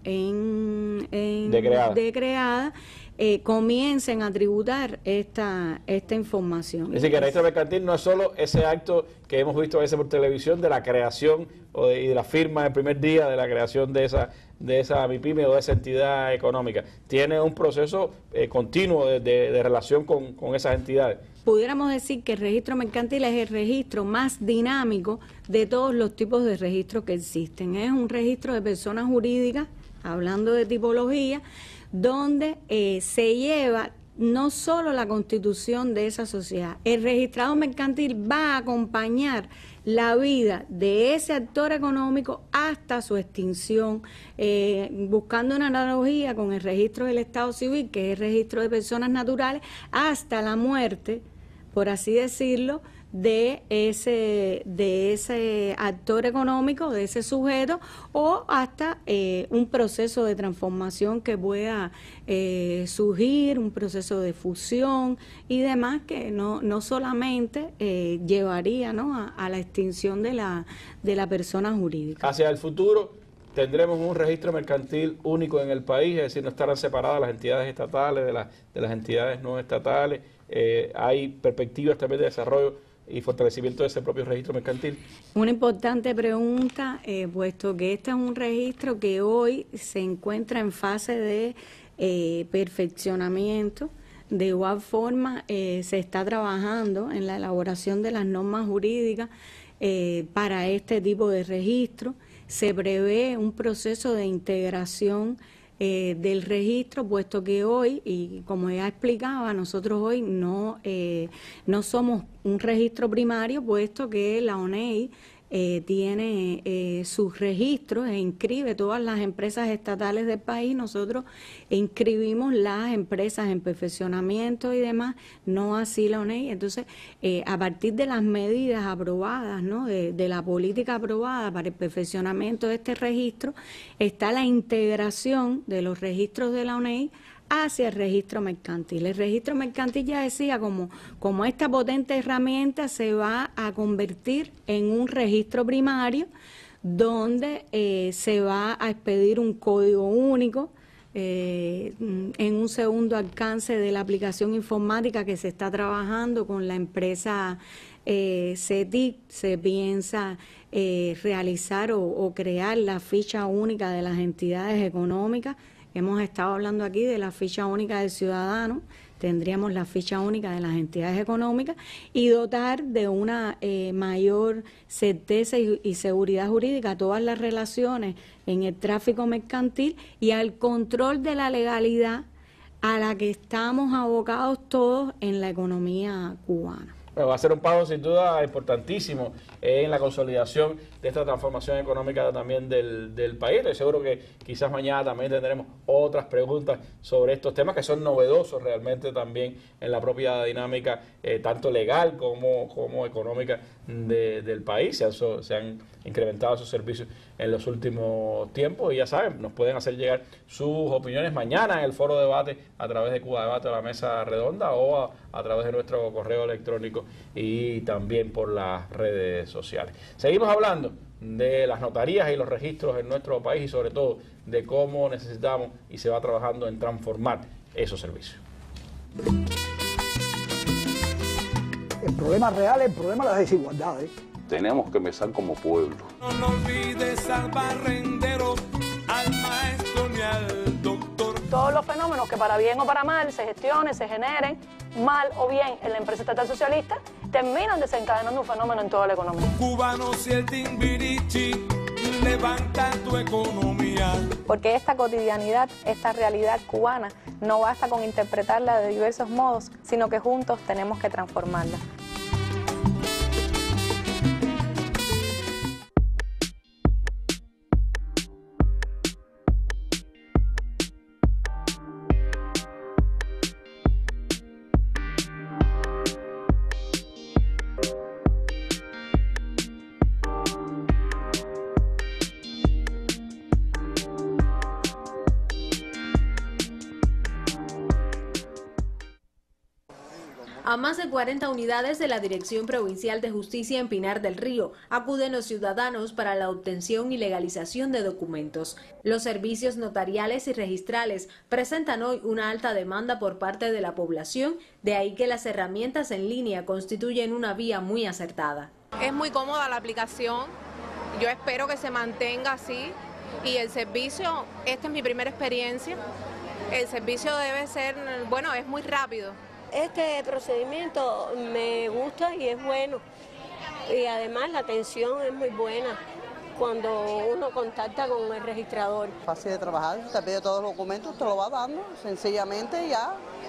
Speaker 5: de creada, comiencen a tributar esta información.
Speaker 1: Es decir, que el registro mercantil no es solo ese acto que hemos visto a veces por televisión de la creación y de la firma el primer día de la creación de esa MIPYME o de esa entidad económica. Tiene un proceso continuo de relación con esas entidades.
Speaker 5: Pudiéramos decir que el registro mercantil es el registro más dinámico de todos los tipos de registros que existen. Es un registro de personas jurídicas, hablando de tipología, donde se lleva no solo la constitución de esa sociedad. El registrado mercantil va a acompañar la vida de ese actor económico hasta su extinción, buscando una analogía con el registro del Estado Civil, que es el registro de personas naturales, hasta la muerte, por así decirlo, de ese actor económico, de ese sujeto, o hasta un proceso de transformación que pueda surgir, un proceso de fusión y demás, que no solamente llevaría, ¿no?, a la extinción de la persona jurídica.
Speaker 1: Hacia el futuro tendremos un registro mercantil único en el país, es decir, no estarán separadas las entidades estatales de las entidades no estatales. Hay perspectivas también de desarrollo y fortalecimiento de ese propio registro mercantil. Una
Speaker 5: importante pregunta, puesto que este es un registro que hoy se encuentra en fase de perfeccionamiento. De igual forma, se está trabajando en la elaboración de las normas jurídicas para este tipo de registro. Se prevé un proceso de integración del registro, puesto que hoy, y como ya explicaba, nosotros hoy no somos un registro primario, puesto que la ONEI tiene sus registros e inscribe todas las empresas estatales del país. Nosotros inscribimos las empresas en perfeccionamiento y demás, no así la ONEI. Entonces, a partir de las medidas aprobadas, ¿no?, de la política aprobada para el perfeccionamiento de este registro, está la integración de los registros de la ONEI hacia el registro mercantil. El registro mercantil, ya decía, como esta potente herramienta, se va a convertir en un registro primario donde se va a expedir un código único en un segundo alcance de la aplicación informática que se está trabajando con la empresa CETIC. Se piensa realizar o crear la ficha única de las entidades económicas. Hemos estado hablando aquí de la ficha única del ciudadano, tendríamos la ficha única de las entidades económicas y dotar de una mayor certeza y seguridad jurídica a todas las relaciones en el tráfico mercantil y al control de la legalidad a la que estamos abocados todos en la economía cubana.
Speaker 1: Bueno, va a ser un paso sin duda importantísimo en la consolidación de esta transformación económica también del país. Estoy seguro que quizás mañana también tendremos otras preguntas sobre estos temas que son novedosos realmente también en la propia dinámica tanto legal como económica del país. Se han incrementado esos servicios en los últimos tiempos y ya saben, nos pueden hacer llegar sus opiniones mañana en el foro de debate a través de Cuba Debate o la Mesa Redonda o a través de nuestro correo electrónico y también por las redes sociales. Seguimos hablando de las notarías y los registros en nuestro país y sobre todo de cómo necesitamos y se va trabajando en transformar esos servicios.
Speaker 6: El problema real es el problema de las desigualdades.
Speaker 7: Tenemos que empezar como pueblo.
Speaker 8: No olvides al barrendero, al maestro ni al doctor.
Speaker 9: Todos los fenómenos que para bien o para mal se gestionen, se generen, mal o bien en la empresa estatal socialista, terminan desencadenando un fenómeno en toda la economía.
Speaker 8: Cubanos y el timbirichi, levanta tu economía.
Speaker 9: Porque esta cotidianidad, esta realidad cubana, no basta con interpretarla de diversos modos, sino que juntos tenemos que transformarla.
Speaker 10: A más de 40 unidades de la Dirección Provincial de Justicia en Pinar del Río acuden los ciudadanos para la obtención y legalización de documentos. Los servicios notariales y registrales presentan hoy una alta demanda por parte de la población, de ahí que las herramientas en línea constituyen una vía muy acertada.
Speaker 11: Es muy cómoda la aplicación, yo espero que se mantenga así y el servicio, esta es mi primera experiencia, el servicio debe ser, bueno, es muy rápido.
Speaker 12: Este procedimiento me gusta y es bueno, y además la atención es muy buena cuando uno contacta con el registrador.
Speaker 13: Fácil de trabajar, te pide todos los documentos, te lo va dando, sencillamente ya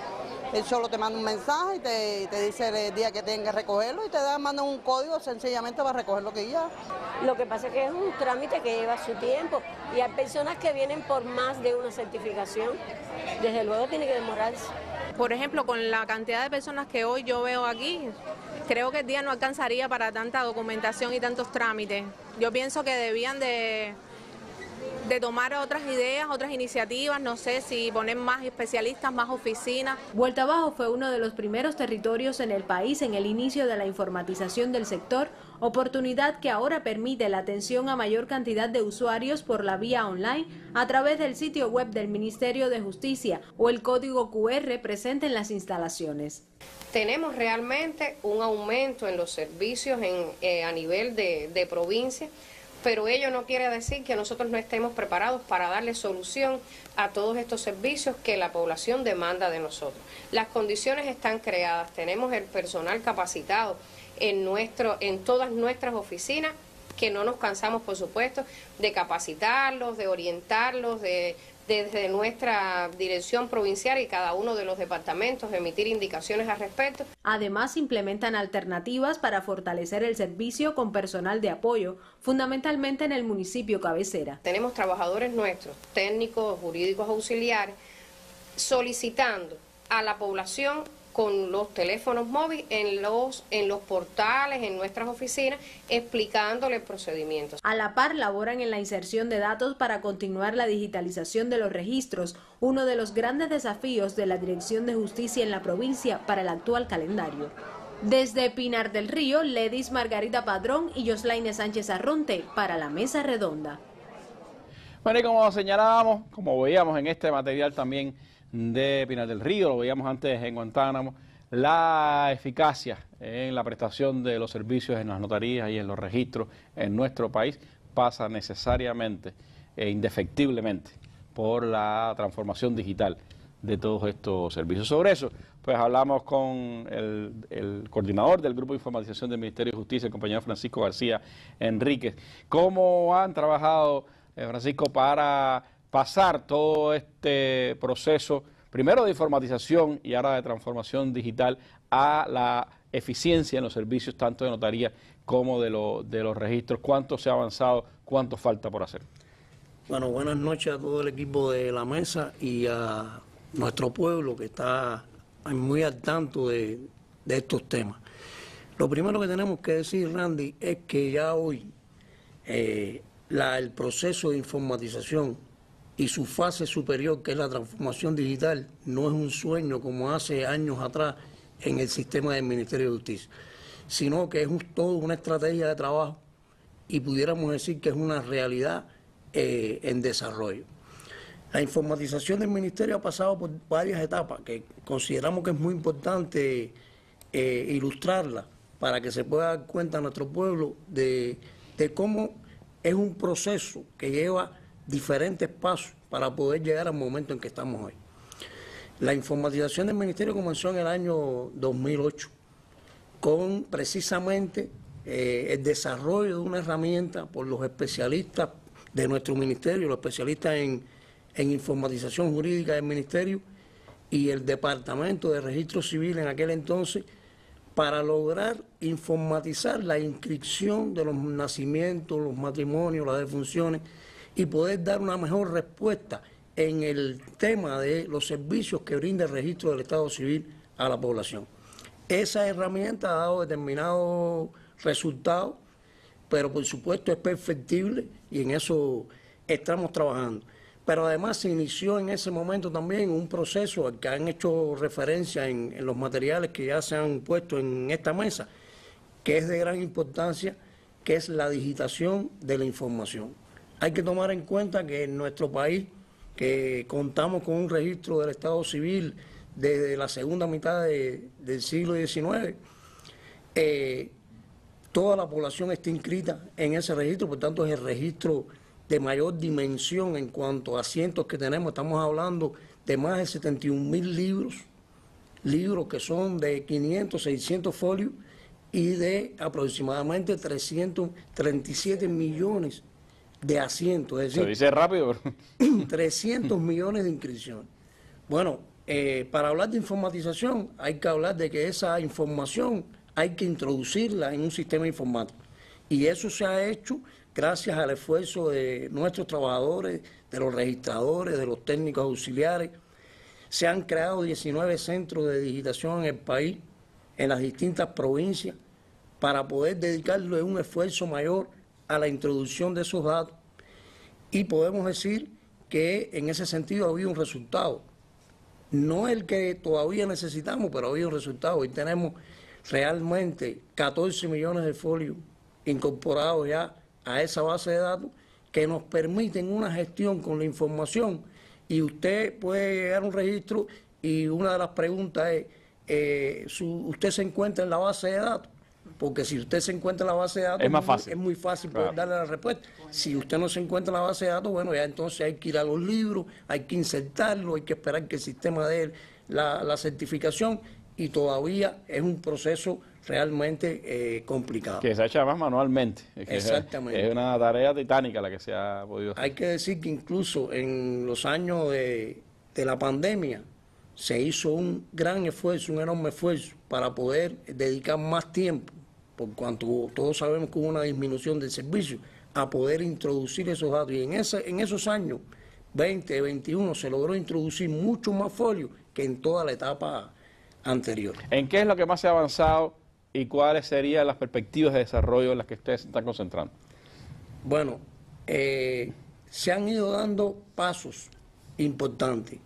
Speaker 13: Él solo te manda un mensaje y te dice el día que tienen que recogerlo y te manda un código sencillamente para recogerlo que ya.
Speaker 12: Lo que pasa es que es un trámite que lleva su tiempo y hay personas que vienen por más de una certificación. Desde luego tiene que demorarse.
Speaker 11: Por ejemplo, con la cantidad de personas que hoy yo veo aquí, creo que el día no alcanzaría para tanta documentación y tantos trámites. Yo pienso que debían de tomar otras ideas, otras iniciativas, no sé si poner más especialistas, más oficinas.
Speaker 10: Vuelta Abajo fue uno de los primeros territorios en el país en el inicio de la informatización del sector, oportunidad que ahora permite la atención a mayor cantidad de usuarios por la vía online a través del sitio web del Ministerio de Justicia o el código QR presente en las instalaciones.
Speaker 14: Tenemos realmente un aumento en los servicios a nivel de provincia, pero ello no quiere decir que nosotros no estemos preparados para darle solución a todos estos servicios que la población demanda de nosotros. Las condiciones están creadas, tenemos el personal capacitado en todas nuestras oficinas, que no nos cansamos, por supuesto, de capacitarlos, de orientarlos, desde nuestra dirección provincial y cada uno de los departamentos emitir indicaciones al respecto.
Speaker 10: Además, implementan alternativas para fortalecer el servicio con personal de apoyo, fundamentalmente en el municipio cabecera.
Speaker 14: Tenemos trabajadores nuestros, técnicos, jurídicos auxiliares, solicitando a la población con los teléfonos móviles en los portales, en nuestras oficinas, explicándole procedimientos.
Speaker 10: A la par laboran en la inserción de datos para continuar la digitalización de los registros, uno de los grandes desafíos de la Dirección de Justicia en la provincia para el actual calendario. Desde Pinar del Río, Ledis Margarita Padrón y Yoslaine Sánchez Arronte para la Mesa Redonda.
Speaker 1: Bueno, y como señalábamos, como veíamos en este material también de Pinar del Río, lo veíamos antes en Guantánamo, la eficacia en la prestación de los servicios en las notarías y en los registros en nuestro país pasa necesariamente e indefectiblemente por la transformación digital de todos estos servicios. Sobre eso, pues hablamos con el coordinador del Grupo de Informatización del Ministerio de Justicia, el compañero Francisco García Enríquez. ¿Cómo han trabajado, Francisco, para pasar todo este proceso, primero de informatización y ahora de transformación digital, a la eficiencia en los servicios tanto de notaría como de los registros? ¿Cuánto se ha avanzado? ¿Cuánto falta por hacer?
Speaker 15: Bueno, buenas noches a todo el equipo de la mesa y a nuestro pueblo que está muy al tanto de estos temas. Lo primero que tenemos que decir, Randy, es que ya hoy el proceso de informatización y su fase superior, que es la transformación digital, no es un sueño como hace años atrás en el sistema del Ministerio de Justicia, sino que es toda una estrategia de trabajo y pudiéramos decir que es una realidad en desarrollo. La informatización del Ministerio ha pasado por varias etapas que consideramos que es muy importante ilustrarla para que se pueda dar cuenta a nuestro pueblo de cómo es un proceso que lleva diferentes pasos para poder llegar al momento en que estamos hoy. La informatización del Ministerio comenzó en el año 2008 con precisamente el desarrollo de una herramienta por los especialistas de nuestro ministerio, los especialistas en informatización jurídica del ministerio y el Departamento de Registro Civil en aquel entonces, para lograr informatizar la inscripción de los nacimientos, los matrimonios, las defunciones, y poder dar una mejor respuesta en el tema de los servicios que brinda el registro del Estado Civil a la población. Esa herramienta ha dado determinados resultados, pero por supuesto es perfectible y en eso estamos trabajando. Pero además se inició en ese momento también un proceso al que han hecho referencia en los materiales que ya se han puesto en esta mesa, que es de gran importancia, que es la digitación de la información. Hay que tomar en cuenta que en nuestro país, que contamos con un registro del Estado Civil desde la segunda mitad del siglo XIX, toda la población está inscrita en ese registro, por tanto es el registro de mayor dimensión en cuanto a asientos que tenemos. Estamos hablando de más de 71.000 libros que son de 500, 600 folios y de aproximadamente 337 millones de asientos. Es decir,
Speaker 1: se dice rápido, pero
Speaker 15: 300 millones de inscripciones. Bueno, para hablar de informatización hay que hablar de que esa información hay que introducirla en un sistema informático. Y eso se ha hecho gracias al esfuerzo de nuestros trabajadores, de los registradores, de los técnicos auxiliares. Se han creado 19 centros de digitación en el país, en las distintas provincias, para poder dedicarle un esfuerzo mayor a la introducción de esos datos. Y podemos decir que en ese sentido ha habido un resultado. No el que todavía necesitamos, pero ha habido un resultado. Hoy tenemos realmente 14 millones de folios incorporados ya a esa base de datos que nos permiten una gestión con la información. Y usted puede llegar a un registro y una de las preguntas es, ¿usted se encuentra en la base de datos? Porque si usted se encuentra en la base de datos, es muy fácil poder darle la respuesta. Si usted no se encuentra en la base de datos, bueno, ya entonces hay que ir a los libros, hay que insertarlo, hay que esperar que el sistema dé la certificación, y todavía es un proceso realmente complicado.
Speaker 1: Que se ha hecho además manualmente.
Speaker 15: Exactamente.
Speaker 1: Es una tarea titánica la que se ha podido hacer.
Speaker 15: Hay que decir que incluso en los años de la pandemia se hizo un gran esfuerzo, un enorme esfuerzo para poder dedicar más tiempo, por cuanto todos sabemos que hubo una disminución del servicio, a poder introducir esos datos. Y en esos años 20, 21 se logró introducir mucho más folios que en toda la etapa anterior.
Speaker 1: ¿En qué es lo que más se ha avanzado y cuáles serían las perspectivas de desarrollo en las que ustedes se están concentrando?
Speaker 15: Bueno, se han ido dando pasos importantes.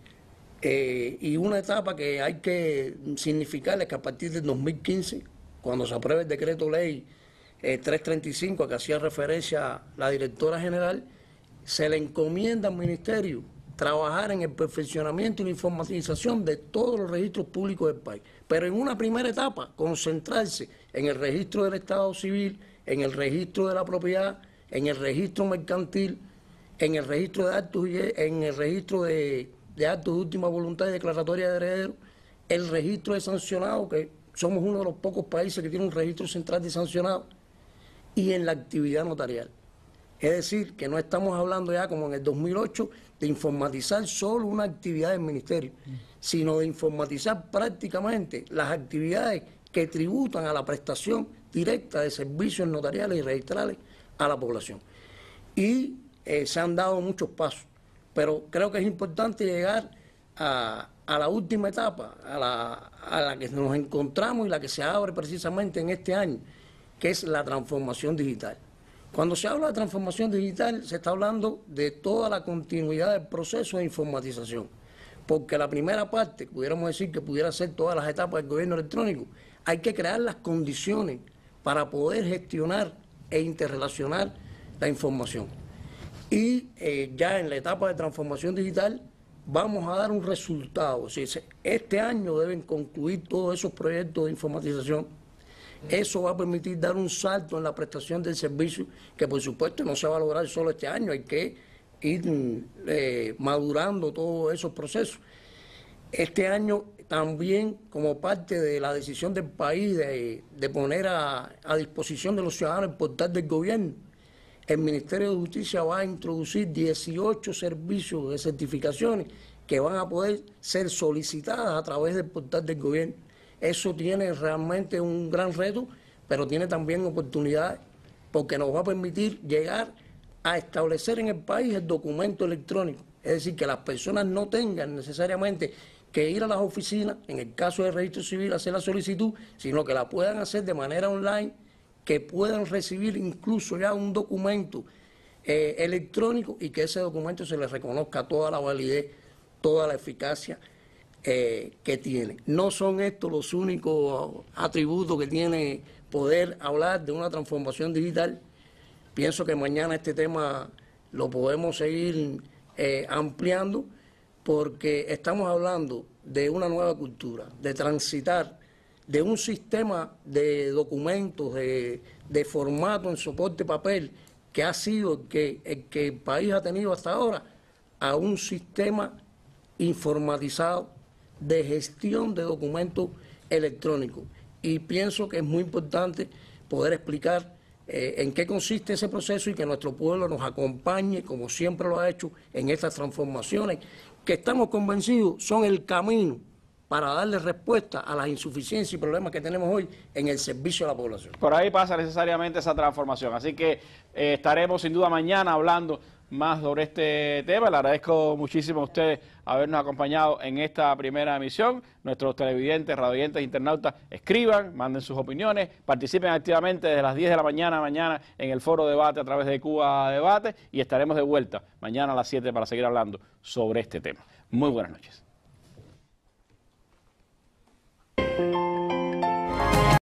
Speaker 15: Y una etapa que hay que significarle que a partir del 2015, cuando se apruebe el decreto ley 335, a que hacía referencia la directora general, se le encomienda al ministerio trabajar en el perfeccionamiento y la informatización de todos los registros públicos del país. Pero en una primera etapa, concentrarse en el registro del Estado Civil, en el registro de la propiedad, en el registro mercantil, en el registro de actos, en el registro de actos de última voluntad y declaratoria de herederos, el registro de sancionados, que somos uno de los pocos países que tiene un registro central de sancionados, y en la actividad notarial. Es decir, que no estamos hablando ya como en el 2008 de informatizar solo una actividad del ministerio, sino de informatizar prácticamente las actividades que tributan a la prestación directa de servicios notariales y registrales a la población. Y se han dado muchos pasos, pero creo que es importante llegar a la última etapa, a la que nos encontramos y la que se abre precisamente en este año, que es la transformación digital. Cuando se habla de transformación digital, se está hablando de toda la continuidad del proceso de informatización, porque la primera parte, pudiéramos decir que pudiera ser todas las etapas del gobierno electrónico, hay que crear las condiciones para poder gestionar e interrelacionar la información. Y ya en la etapa de transformación digital vamos a dar un resultado. O sea, este año deben concluir todos esos proyectos de informatización. Eso va a permitir dar un salto en la prestación del servicio, que por supuesto no se va a lograr solo este año, hay que ir madurando todos esos procesos. Este año también, como parte de la decisión del país de poner a disposición de los ciudadanos el portal del gobierno, el Ministerio de Justicia va a introducir 18 servicios de certificaciones que van a poder ser solicitadas a través del portal del gobierno. Eso tiene realmente un gran reto, pero tiene también oportunidades, porque nos va a permitir llegar a establecer en el país el documento electrónico. Es decir, que las personas no tengan necesariamente que ir a las oficinas, en el caso del registro civil, a hacer la solicitud, sino que la puedan hacer de manera online, que puedan recibir incluso ya un documento electrónico y que ese documento se les reconozca toda la validez, toda la eficacia que tiene. No son estos los únicos atributos que tiene poder hablar de una transformación digital. Pienso que mañana este tema lo podemos seguir ampliando, porque estamos hablando de una nueva cultura, de transitar de un sistema de documentos, de formato en soporte papel, que ha sido el que el país ha tenido hasta ahora, a un sistema informatizado de gestión de documentos electrónicos. Y pienso que es muy importante poder explicar en qué consiste ese proceso y que nuestro pueblo nos acompañe, como siempre lo ha hecho, en estas transformaciones, que estamos convencidos son el camino para darle respuesta a las insuficiencias y problemas que tenemos hoy en el servicio a la población.
Speaker 1: Por ahí pasa necesariamente esa transformación, así que estaremos sin duda mañana hablando más sobre este tema. Le agradezco muchísimo a ustedes habernos acompañado en esta primera emisión. Nuestros televidentes, radioyentes, internautas, escriban, manden sus opiniones, participen activamente desde las 10 de la mañana en el foro debate a través de Cuba Debate y estaremos de vuelta mañana a las 7 para seguir hablando sobre este tema. Muy buenas noches.